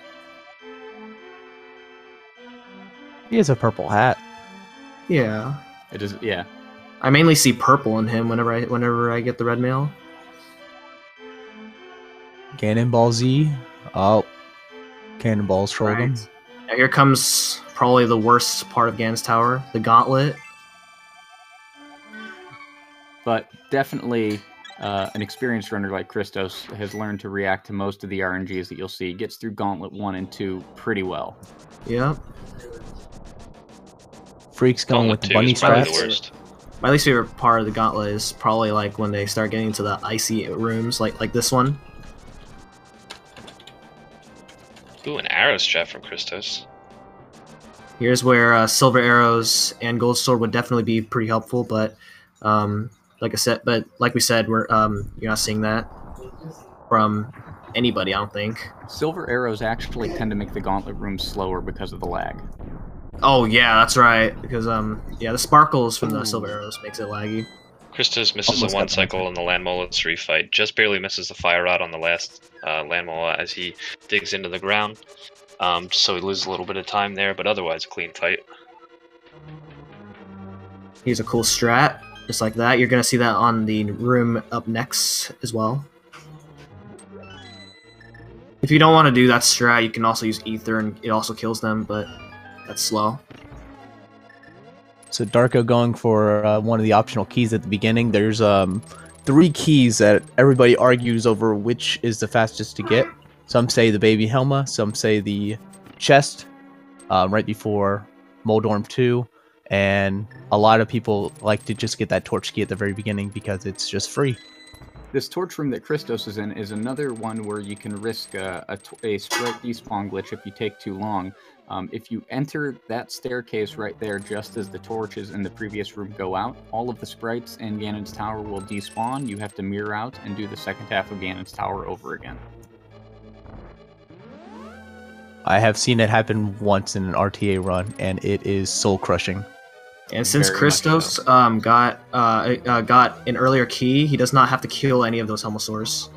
He has a purple hat. Yeah, It is, yeah. I mainly see purple in him whenever I whenever I get the red mail. Cannonball Z. Oh, Cannonballs trolled him. Right. Now here comes probably the worst part of Ganon's Tower, the Gauntlet. But definitely uh, an experienced runner like Christos has learned to react to most of the R N Gs that you'll see. Gets through Gauntlet one and two pretty well. Yep. Freaks going Gauntlet with the two bunny is probably the straps. worst. My least favorite part of the Gauntlet is probably like when they start getting into the icy rooms, like like this one. Ooh, an arrow strap from Christos. Here's where uh, silver arrows and gold sword would definitely be pretty helpful, but um, like I said, but like we said, we're um, you're not seeing that from anybody, I don't think. Silver arrows actually tend to make the Gauntlet rooms slower because of the lag. Oh yeah, that's right, because um, yeah, the sparkles from the silver arrows makes it laggy. Christos misses Almost a one got the cycle in the Landmola three fight, just barely misses the fire rod on the last uh, Landmola as he digs into the ground. Um, so he loses a little bit of time there, but otherwise a clean fight. Here's a cool strat, just like that. You're gonna see that on the room up next as well. If you don't want to do that strat, you can also use Ether, and it also kills them, but that's slow. So Darko going for uh, one of the optional keys at the beginning. There's um three keys that everybody argues over which is the fastest to get. Some say the baby Helma, some say the chest uh, right before Moldorm two, and a lot of people like to just get that torch key at the very beginning because it's just free. This torch room that Christos is in is another one where you can risk a, a, t- a sprite despawn glitch if you take too long. Um, if you enter that staircase right there just as the torches in the previous room go out, all of the sprites in Ganon's Tower will despawn. You have to mirror out and do the second half of Ganon's Tower over again. I have seen it happen once in an R T A run, and it is soul crushing. And since Very much Christos so. um, got uh, uh, got an earlier key, he does not have to kill any of those Helmosaurs.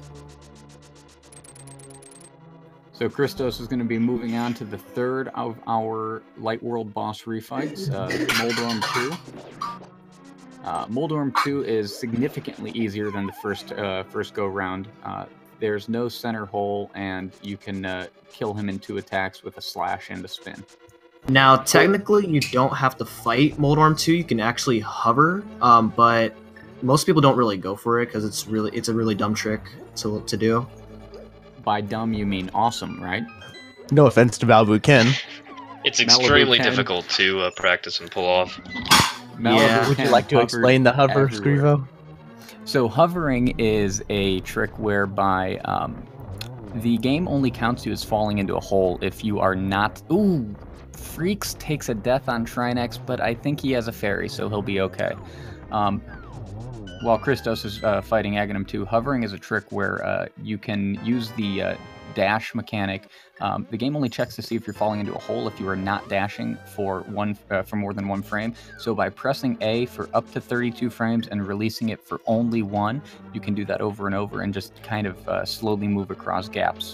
So Christos is going to be moving on to the third of our Light World boss refights, uh, Moldorm two. Uh, Moldorm two is significantly easier than the first uh, first go round. Uh, there's no center hole, and you can uh, kill him in two attacks with a slash and a spin. Now, technically, you don't have to fight Moldorm two. You can actually hover, um, but most people don't really go for it because it's really it's a really dumb trick to to do. By dumb, you mean awesome, right? No offense to Malibu Ken. It's Malibu extremely can- difficult to uh, practice and pull off. Malibu Yeah. Would you can like to hover explain the hover, everywhere. Scrivo? So hovering is a trick whereby um, the game only counts you as falling into a hole if you are not... Ooh! Freaks takes a death on Trinex, but I think he has a fairy, so he'll be okay. Um, while Christos is uh, fighting Aghanim two, hovering is a trick where uh, you can use the uh, dash mechanic, um, the game only checks to see if you're falling into a hole if you are not dashing for one uh, for more than one frame. So by pressing A for up to thirty-two frames and releasing it for only one, you can do that over and over and just kind of uh, slowly move across gaps.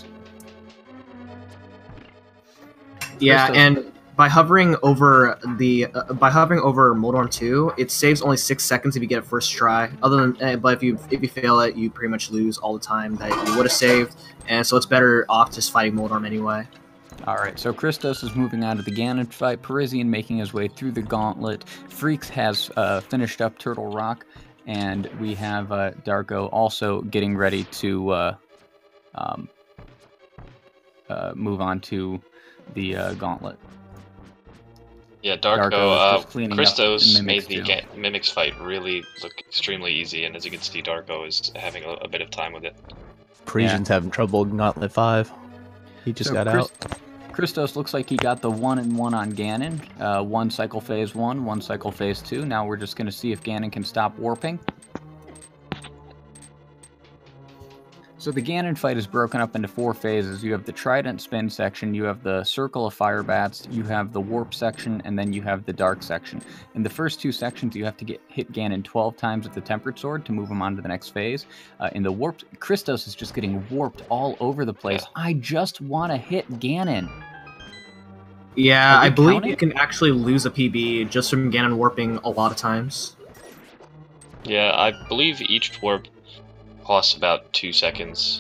Yeah, and by hovering over the uh, by hovering over Moldorm two, it saves only six seconds if you get it first try. Other than, uh, but if you if you fail it, you pretty much lose all the time that you would have saved, and so it's better off just fighting Moldorm anyway. All right, so Christos is moving on to the Ganon fight. Parisian making his way through the gauntlet. Freaks has uh, finished up Turtle Rock, and we have uh, Darko also getting ready to uh, um, uh, move on to the uh, gauntlet. Yeah, Darko, Darko is just uh, cleaning up Christos made Mimics the too. ga Mimics fight really look extremely easy, and as you can see, Darko is having a, a bit of time with it. Parisian's having trouble in Gauntlet five. He just So got Chris- out. Christos looks like he got the one and one on Ganon. Uh, one cycle phase one, one cycle phase two. Now we're just going to see if Ganon can stop warping. So the Ganon fight is broken up into four phases. You have the Trident spin section, you have the Circle of Fire Bats, you have the Warp section, and then you have the Dark section. In the first two sections, you have to get hit Ganon twelve times with the Tempered Sword to move him on to the next phase. Uh, in the Warp, Christos is just getting warped all over the place. Yeah. I just want to hit Ganon. Yeah, Are we I believe counting? you can actually lose a P B just from Ganon warping a lot of times. Yeah, I believe each warp costs about two seconds.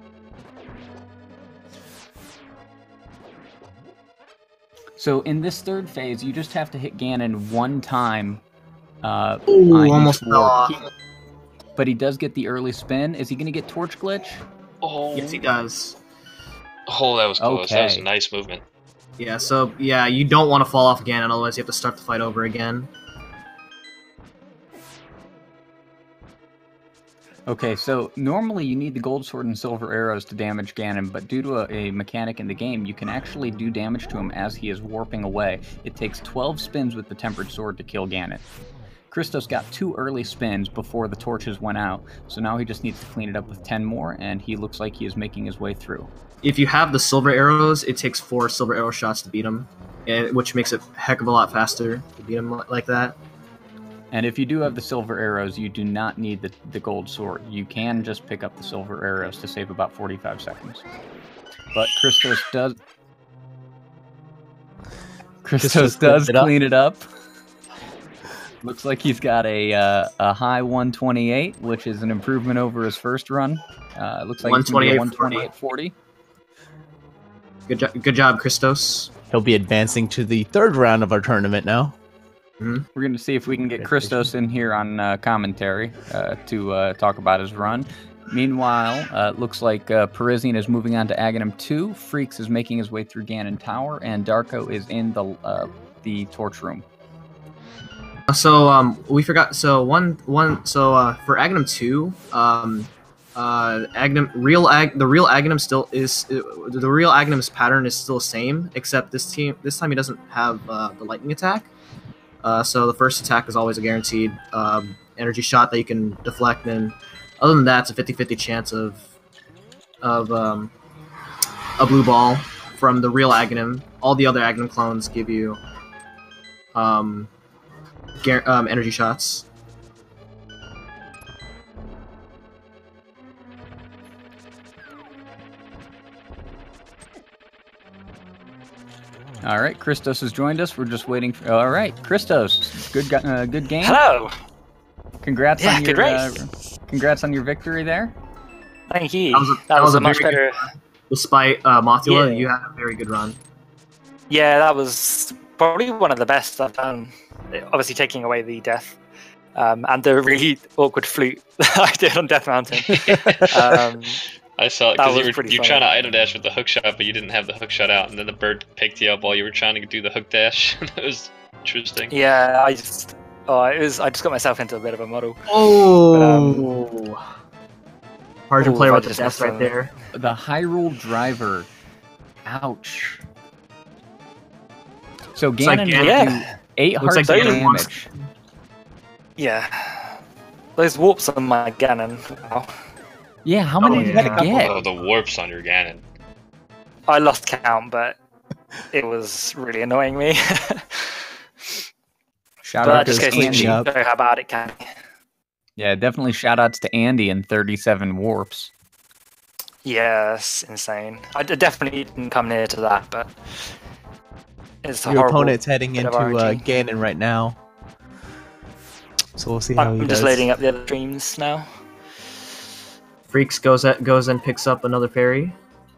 So in this third phase, you just have to hit Ganon one time. Uh, Ooh, on each almost fell warp. off. He- but he does get the early spin. Is he going to get Torch Glitch? Oh, Yes, he does. oh, that was close. That was Okay. a nice movement. Yeah, so yeah, you don't want to fall off Ganon, otherwise you have to start the fight over again. Okay, so normally you need the Gold Sword and Silver Arrows to damage Ganon, but due to a, a mechanic in the game, you can actually do damage to him as he is warping away. It takes twelve spins with the Tempered Sword to kill Ganon. Christos got two early spins before the torches went out, so now he just needs to clean it up with ten more, and he looks like he is making his way through. If you have the silver arrows, it takes four silver arrow shots to beat him, and, which makes it a heck of a lot faster to beat him like that. And if you do have the silver arrows, you do not need the, the gold sword. You can just pick up the silver arrows to save about forty-five seconds. But Christos does... Christos Christos does cleaned it up. clean it up. Looks like he's got a uh, a high one twenty-eight, which is an improvement over his first run. Uh, looks like it's gonna be a one twenty-eight forty. Good, jo- good job, Christos. He'll be advancing to the third round of our tournament now. We're going to see if we can get Christos in here on uh, commentary uh, to uh, talk about his run. Meanwhile, uh, it looks like uh, Parisian is moving on to Aghanim two, Freaks is making his way through Ganon Tower, and Darko is in the uh, the torch room. So um, we forgot. So one one. So uh, for Aghanim two, um, uh, Aghanim real Ag the real Aghanim still is uh, the real Aghanim's pattern is still the same, except this team this time he doesn't have uh, the lightning attack. Uh, so the first attack is always a guaranteed um, energy shot that you can deflect, and other than that, it's a fifty fifty chance of of um, a blue ball from the real Aghanim. All the other Aghanim clones give you um, gar- um, energy shots. All right, Christos has joined us. We're just waiting for... All right, Christos, good gu- uh, good game. Hello. Congrats Yeah, on your good race. Uh, congrats on your victory there. Thank you. That was a- that that was, was a a much very better. Despite uh, Mothula, Yeah. you had a very good run. Yeah, that was probably one of the best I've done. Obviously, taking away the death um, and the really awkward flute that I did on Death Mountain. um, I saw it That because you was were pretty you were funny. trying to item dash with the hook shot, but you didn't have the hook shot out, and then the bird picked you up while you were trying to do the hook dash. That was interesting. yeah, I just. Oh, it was. I just got myself into a bit of a muddle. Oh, hard to Ooh, play I with the just death missed right on- there. The Hyrule Driver. Ouch. So It's like Ganon Ganon- will Yeah. do eight Looks hearts like of Ganon wants- damage. Yeah. Those warps on my Ganon. Wow. Yeah, how Oh, many did yeah. that get? Oh, the warps on your Ganon. I lost count, but it was really annoying me. Shout but out that to just goes to Andy. cleaning up. show how bad it can be. Yeah, definitely shout outs to Andy and thirty-seven warps. Yeah, it's insane. I d- definitely didn't come near to that, but it's a Your horrible opponent's heading bit into of uh, R N G. Ganon right now. So we'll see how he I'm does. just loading up the other streams now. Freaks goes at, goes and picks up another fairy.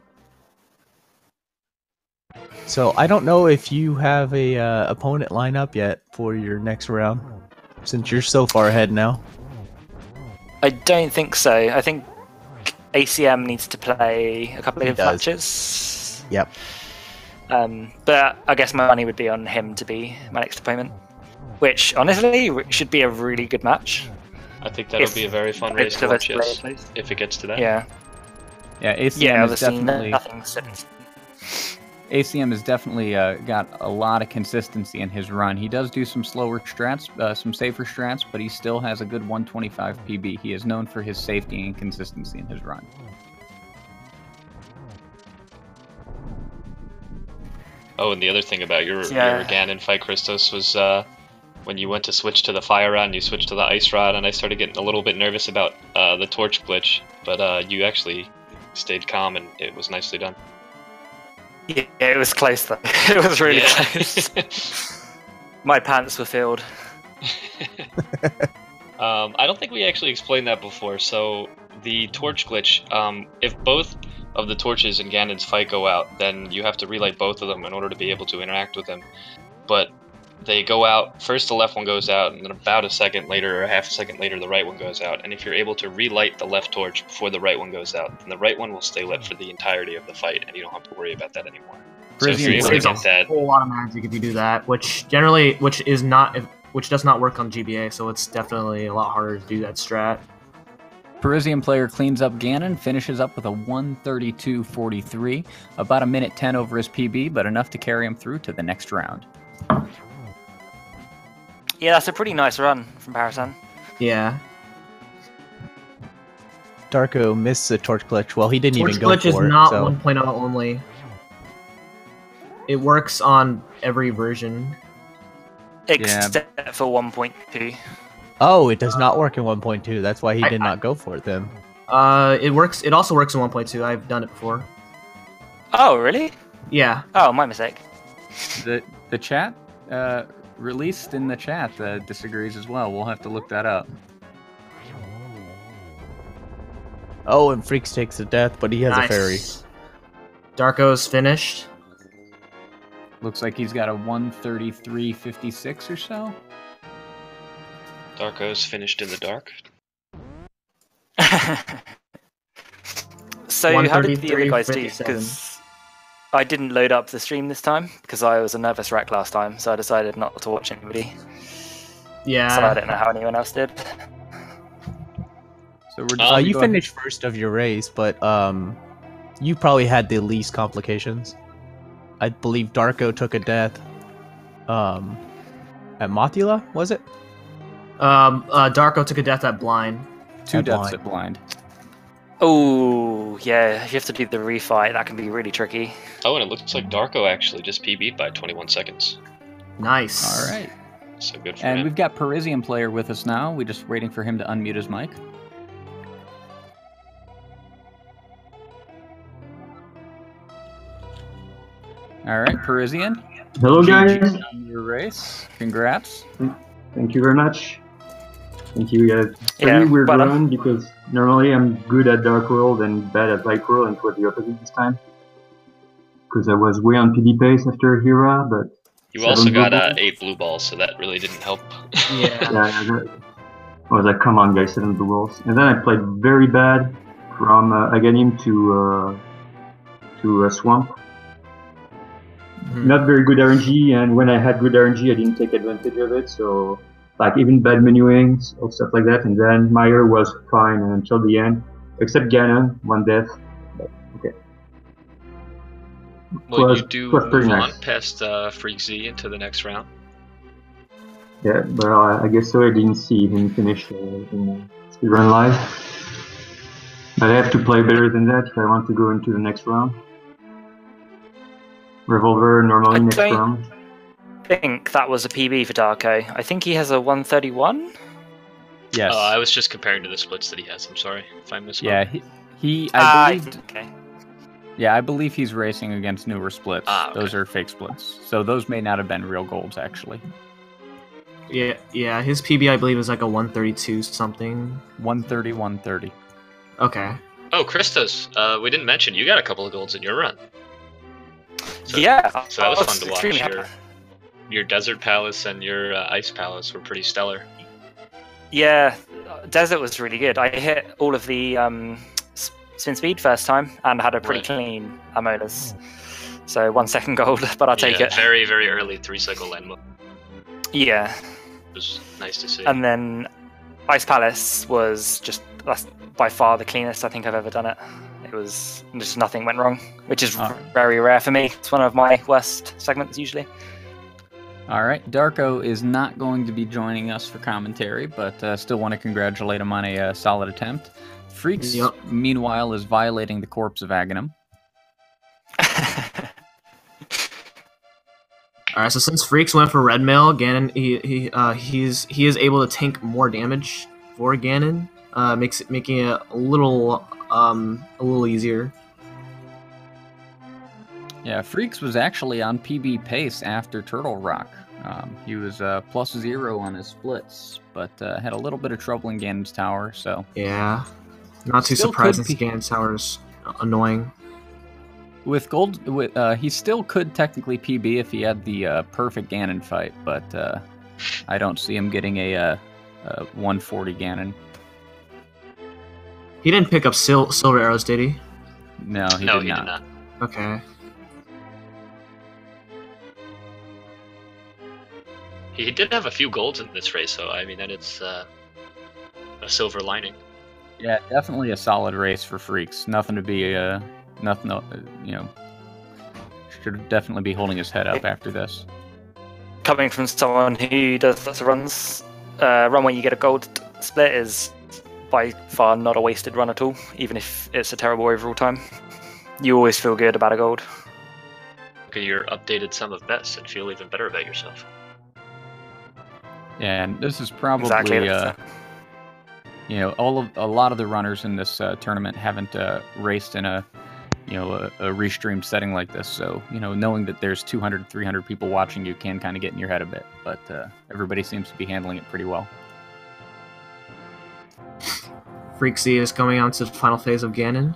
So I don't know if you have a uh, opponent lineup yet for your next round, since you're so far ahead now. I don't think so. I think A C M needs to play a couple He of does. matches. Yep. Um, but I guess my money would be on him to be my next opponent, which honestly should be a really good match. I think that'll If be a very fun both race to of us watch, yes, play- if it gets to that. Yeah, Yeah, A C M yeah. is Obviously, definitely nothing set in stone. A C M has definitely uh, got a lot of consistency in his run. He does do some slower strats, uh, some safer strats, but he still has a good one twenty-five P B. He is known for his safety and consistency in his run. Oh, and the other thing about your, Yeah. your Ganon fight, Christos, was uh, when you went to switch to the fire rod and you switched to the ice rod, and I started getting a little bit nervous about uh, the torch glitch, but uh, you actually stayed calm and it was nicely done. Yeah, it was close though. It was really Yeah. close. My pants were filled. um, I don't think we actually explained that before. So the torch glitch, um, if both of the torches in Ganon's fight go out, then you have to relight both of them in order to be able to interact with them. But they go out, first the left one goes out, and then about a second later, or half a second later, the right one goes out. And if you're able to relight the left torch before the right one goes out, then the right one will stay lit for the entirety of the fight, and you don't have to worry about that anymore. So if you're Brizzy able to Saves a get that, whole lot of magic if you do that, which generally, which is not, which does not work on G B A, so it's definitely a lot harder to do that strat. Parisian player cleans up Ganon, finishes up with a one thirty-two forty-three, about a minute ten over his P B, but enough to carry him through to the next round. Yeah, that's a pretty nice run from Parasan. Yeah. Darko missed the torch glitch. Well, he didn't Torch even go glitch is for it. not so. one point oh only. It works on every version. Except for one point two. Oh, it does not work in one point two. That's why he I- did not go for it then. Uh, it works. It also works in one point two. I've done it before. Oh, really? Yeah. Oh, my mistake. The the chat uh, released in the chat uh, disagrees as well. We'll have to look that up. Oh, and Freaks takes the death, but he has Nice. a fairy. Darko's finished. Looks like he's got a one thirty-three fifty-six or so. Darko's finished in the dark. So how did the other guys do? fifty-seven. Because I didn't load up the stream this time because I was a nervous wreck last time, so I decided not to watch anybody. Yeah. So I don't know how anyone else did. So we're just Uh, gonna you go ahead- finished first of your race, but um, you probably had the least complications. I believe Darko took a death. Um, at Mothula, was it? Um, uh, Darko took a death at blind. two at deaths blind. at blind. Oh, yeah, if you have to do the refight, that can be really tricky. Oh, and it looks like Darko actually just P B'd by twenty-one seconds. Nice. All right. So good for And him. we've got Parisian player with us now. We're just waiting for him to unmute his mic. All right, Parisian. Hello, G G guys. on your race. Congrats. Thank you very much. Thank you, guys. Yeah, Pretty weird well done. run because normally I'm good at Dark World and bad at Light World, and it was the opposite this time. Because I was way on P D pace after Hira, but You seven also blue got uh, balls. eight blue balls, so that really didn't help. Yeah. yeah, I, got, I was like, come on, guys, seven blue balls. And then I played very bad from uh, Aghanim to uh, to uh, Swamp. Mhm. Not very good R N G, and when I had good R N G, I didn't take advantage of it. So, like even bad menuing or stuff like that. And then Meyer was fine until the end, except Ganon, one death. But, okay. Will Was- you do was pretty move nice. on past uh, Freak Z into the next round? Yeah, but uh, I guess so. I didn't see him finish uh, in uh, speedrun live. But I have to play better than that if I want to go into the next round. Revolver normally I next don't- round. I think that was a P B for Darko. I think he has a one thirty-one. Yes. Uh, I was just comparing to the splits that he has. I'm sorry if I misspoke. Yeah, he, he Ah, I believe. okay. Yeah, I believe he's racing against newer splits. Ah, okay. Those are fake splits, so those may not have been real golds actually. Yeah, yeah. His P B I believe is like a one thirty-two something. one thirty, one thirty. Okay. Oh, Christos, uh, we didn't mention you got a couple of golds in your run. So, yeah. So that was I fun to watch. extremely happy. Your, your Desert Palace and your uh, Ice Palace were pretty stellar. Yeah, Desert was really good. I hit all of the um, s- spin speed first time and had a pretty Right. clean Amolas. So one second gold, but I'll take yeah, it. Very, very early three cycle Lenmo. Yeah, It was nice to see. and then Ice Palace was just that's by far the cleanest I think I've ever done it. It was just nothing went wrong, which is Oh. very rare for me. It's one of my worst segments usually. All right, Darko is not going to be joining us for commentary, but uh, still want to congratulate him on a uh, solid attempt. Freaks, Yep. meanwhile, is violating the corpse of Aghanim. All right. So since Freaks went for red mail, Ganon he he uh, he's he is able to tank more damage for Ganon, uh, makes it making it a little um a little easier. Yeah, Freaks was actually on P B pace after Turtle Rock. Um, he was uh, plus zero on his splits, but uh, had a little bit of trouble in Ganon's tower, so... Yeah. Not too Still surprising. could be- Ganon Tower's annoying. With gold, with, uh, he still could technically P B if he had the uh, perfect Ganon fight, but uh, I don't see him getting a, uh, a one forty Ganon. He didn't pick up sil- silver arrows, did he? No, he no, did he not. did not. Okay. He did have a few golds in this race, so I mean, that it's uh, a silver lining. Yeah, definitely a solid race for Freaks. Nothing to be, uh, nothing, uh, you know, should definitely be holding his head up after this. Coming from someone who does lots of runs, uh, run where you get a gold split is by far not a wasted run at all, even if it's a terrible overall time. You always feel good about a gold. Look at your updated sum of best and feel even better about yourself. Yeah, and this is probably, Exactly. uh, you know, all of a lot of the runners in this uh, tournament haven't uh, raced in a, you know, a, a restreamed setting like this. So, you know, knowing that there's two hundred, three hundred people watching you can kind of get in your head a bit. But uh, everybody seems to be handling it pretty well. Freaksy is coming on to the final phase of Ganon.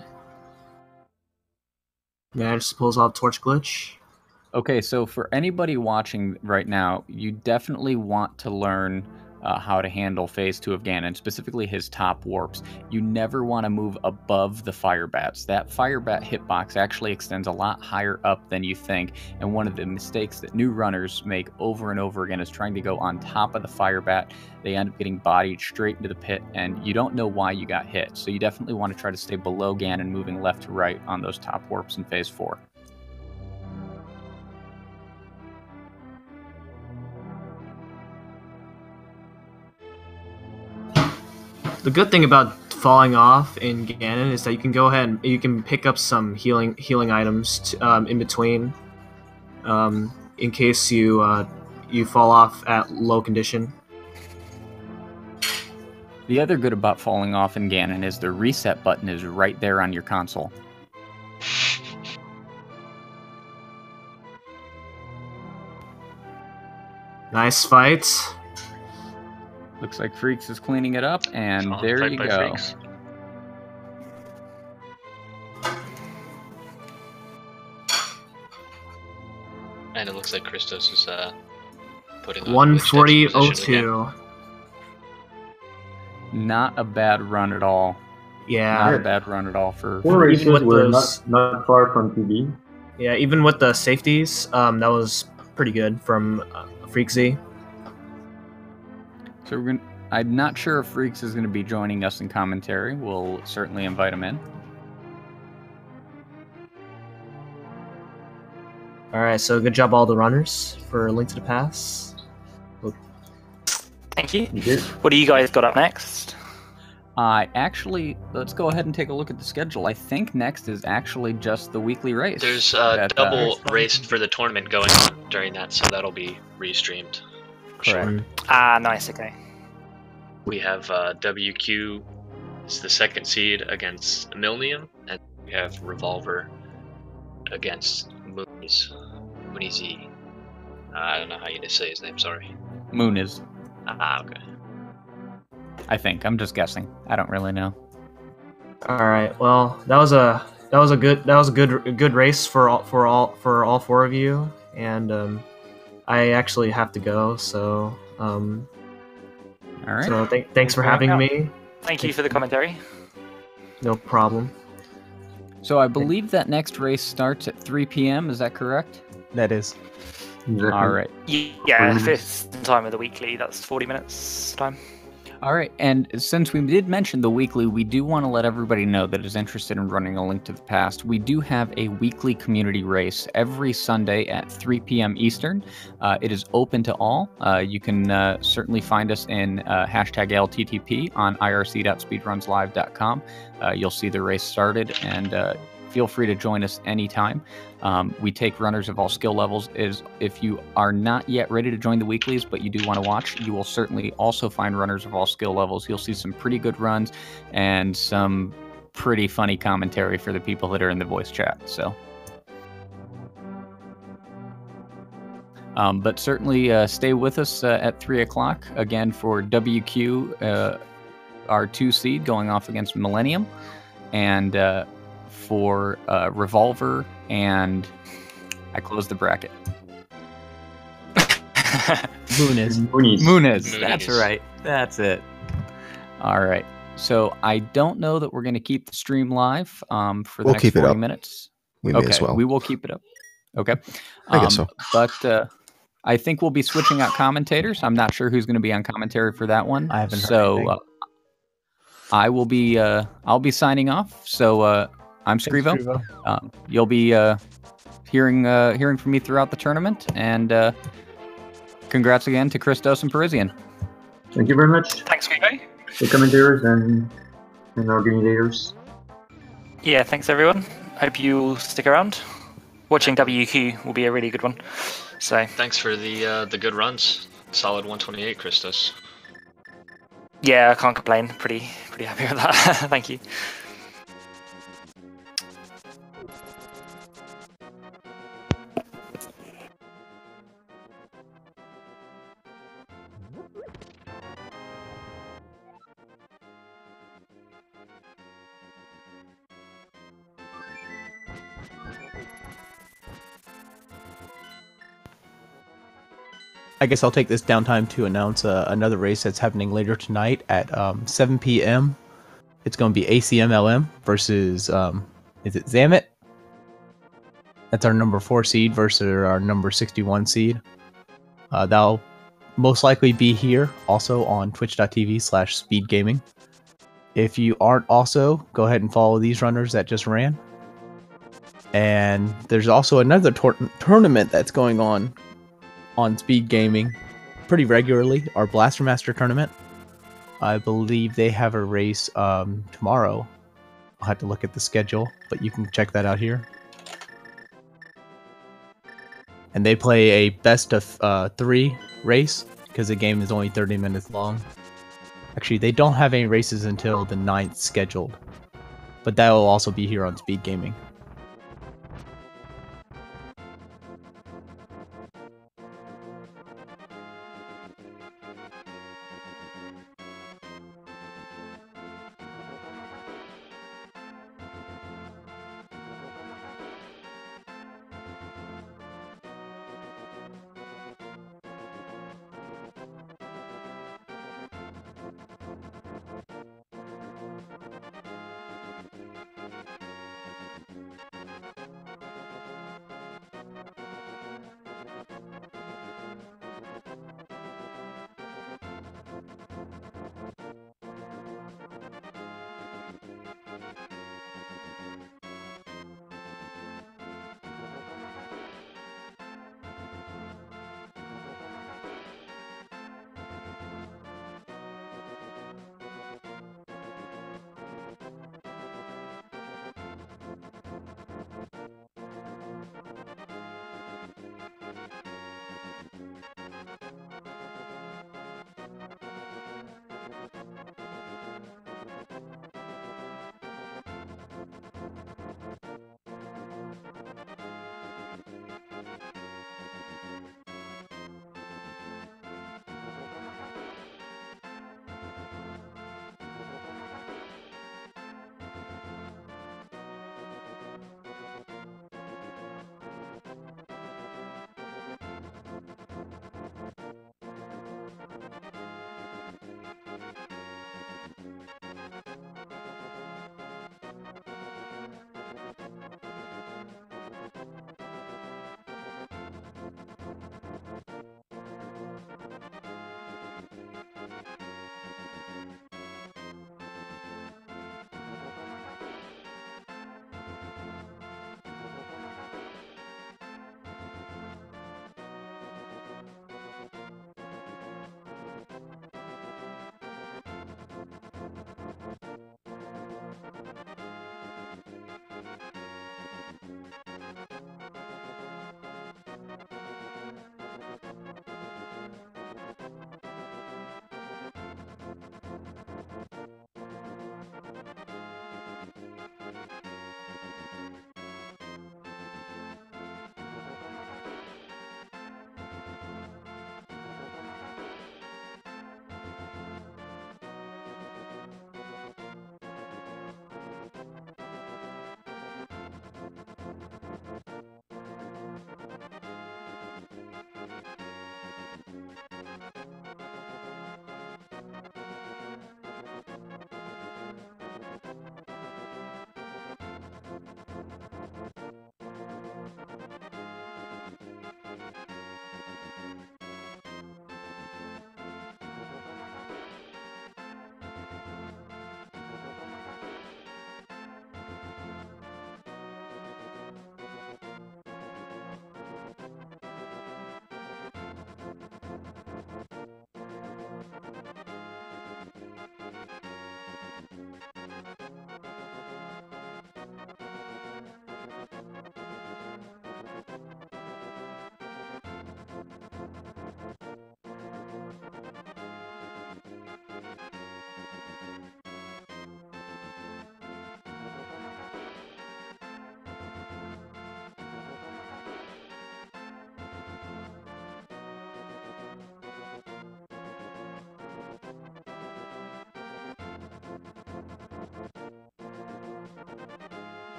Manages to pulls off Torch Glitch. Okay, so for anybody watching right now, you definitely want to learn uh, how to handle Phase two of Ganon, specifically his top warps. You never want to move above the Fire Bats. That Fire Bat hitbox actually extends a lot higher up than you think, and one of the mistakes that new runners make over and over again is trying to go on top of the Fire Bat. They end up getting bodied straight into the pit, and you don't know why you got hit. So you definitely want to try to stay below Ganon, moving left to right on those top warps in Phase four. The good thing about falling off in Ganon is that you can go ahead and you can pick up some healing healing items to, um, in between, um, in case you uh, you fall off at low condition. The other good about falling off in Ganon is the reset button is right there on your console. Nice fight. Looks like Freaks is cleaning it up, and Solid there fight you by go. Freaks. And it looks like Christos is uh, putting on one glitch forty dex oh position again. two. Not a bad run at all. Not Yeah. a bad run at all for. Four Even races with were those- not, not far from P B. Yeah, even with the safeties, um, that was pretty good from uh, Freaksy. So we're gonna. I'm not sure if Freaks is going to be joining us in commentary. We'll certainly invite him in. All right, so good job all the runners for Link to the Past. Thank you. You did. What do you guys got up next? I actually, let's go ahead and take a look at the schedule. I think next is actually just the weekly race. There's a that, uh, double race for the tournament going on during that, so that'll be restreamed. Correct. Ah, nice. Okay. We have uh, W Q, it's the second seed against Millennium, and we have Revolver against Moonies. Moonies. Uh, I don't know how you say his name, sorry. Moon is, Ah, okay. I think. I'm just guessing. I don't really know. All right. Well, that was a that was a good that was a good a good race for all for all for all four of you, and um, I actually have to go. So um, All right. so th- thanks for having Yeah. me. Thank you for the commentary. No problem. So I believe that next race starts at three p.m. Is that correct? That is. Exactly. All right. Yeah, if it's the time of the weekly, that's forty minutes time. All right, and since we did mention the weekly, we do want to let everybody know that is interested in running a Link to the Past. We do have a weekly community race every Sunday at three p.m. Eastern. Uh, it is open to all. Uh, you can uh, certainly find us in uh, hashtag L T T P on I R C dot speedruns live dot com. Uh, you'll see the race started, and uh, feel free to join us anytime. Um, we take runners of all skill levels. Is if you are not yet ready to join the weeklies, but you do want to watch, you will certainly also find runners of all skill levels. You'll see some pretty good runs and some pretty funny commentary for the people that are in the voice chat. So, um, but certainly uh, stay with us uh, at three o'clock again for W Q, uh, our two seed going off against Millennium, and uh, for uh, Revolver, and I closed the bracket. Mooniz. Moonies. Mooniz, that's Mooniz. right. That's it. All right. So I don't know that we're going to keep the stream live um, for the We'll next keep it forty up. minutes. We may Okay, as well. we will keep it up. Okay. I guess Um, so. But uh, I think we'll be switching out commentators. I'm not sure who's going to be on commentary for that one. I haven't heard So anything. uh, I will be. Uh, I'll be signing off. So uh, I'm Scrivo. Um, you'll be uh, hearing uh, hearing from me throughout the tournament, and uh, congrats again to Christos and Parisian. Thank you very much, Thanks, Guido. the commentators and, and organizers. Yeah, thanks everyone. Hope you'll stick around. Watching W Q will be a really good one. So Thanks for the uh, the good runs. Solid one twenty-eight, Christos. yeah, I can't complain. Pretty pretty happy with that. Thank you. I guess I'll take this downtime to announce uh, another race that's happening later tonight at um, seven p.m. It's going to be A C M L M versus, um, is it Zamet? That's our number four seed versus our number sixty-one seed. Uh, that'll most likely be here also on twitch.tv slash speedgaming. If you aren't also, go ahead and follow these runners that just ran. And there's also another tor- tournament that's going on on Speed Gaming pretty regularly, our Blaster Master tournament. I believe they have a race um, tomorrow. I'll have to look at the schedule, but you can check that out here. And they play a best of uh, three race because the game is only thirty minutes long. Actually, they don't have any races until the ninth scheduled, but that will also be here on Speed Gaming.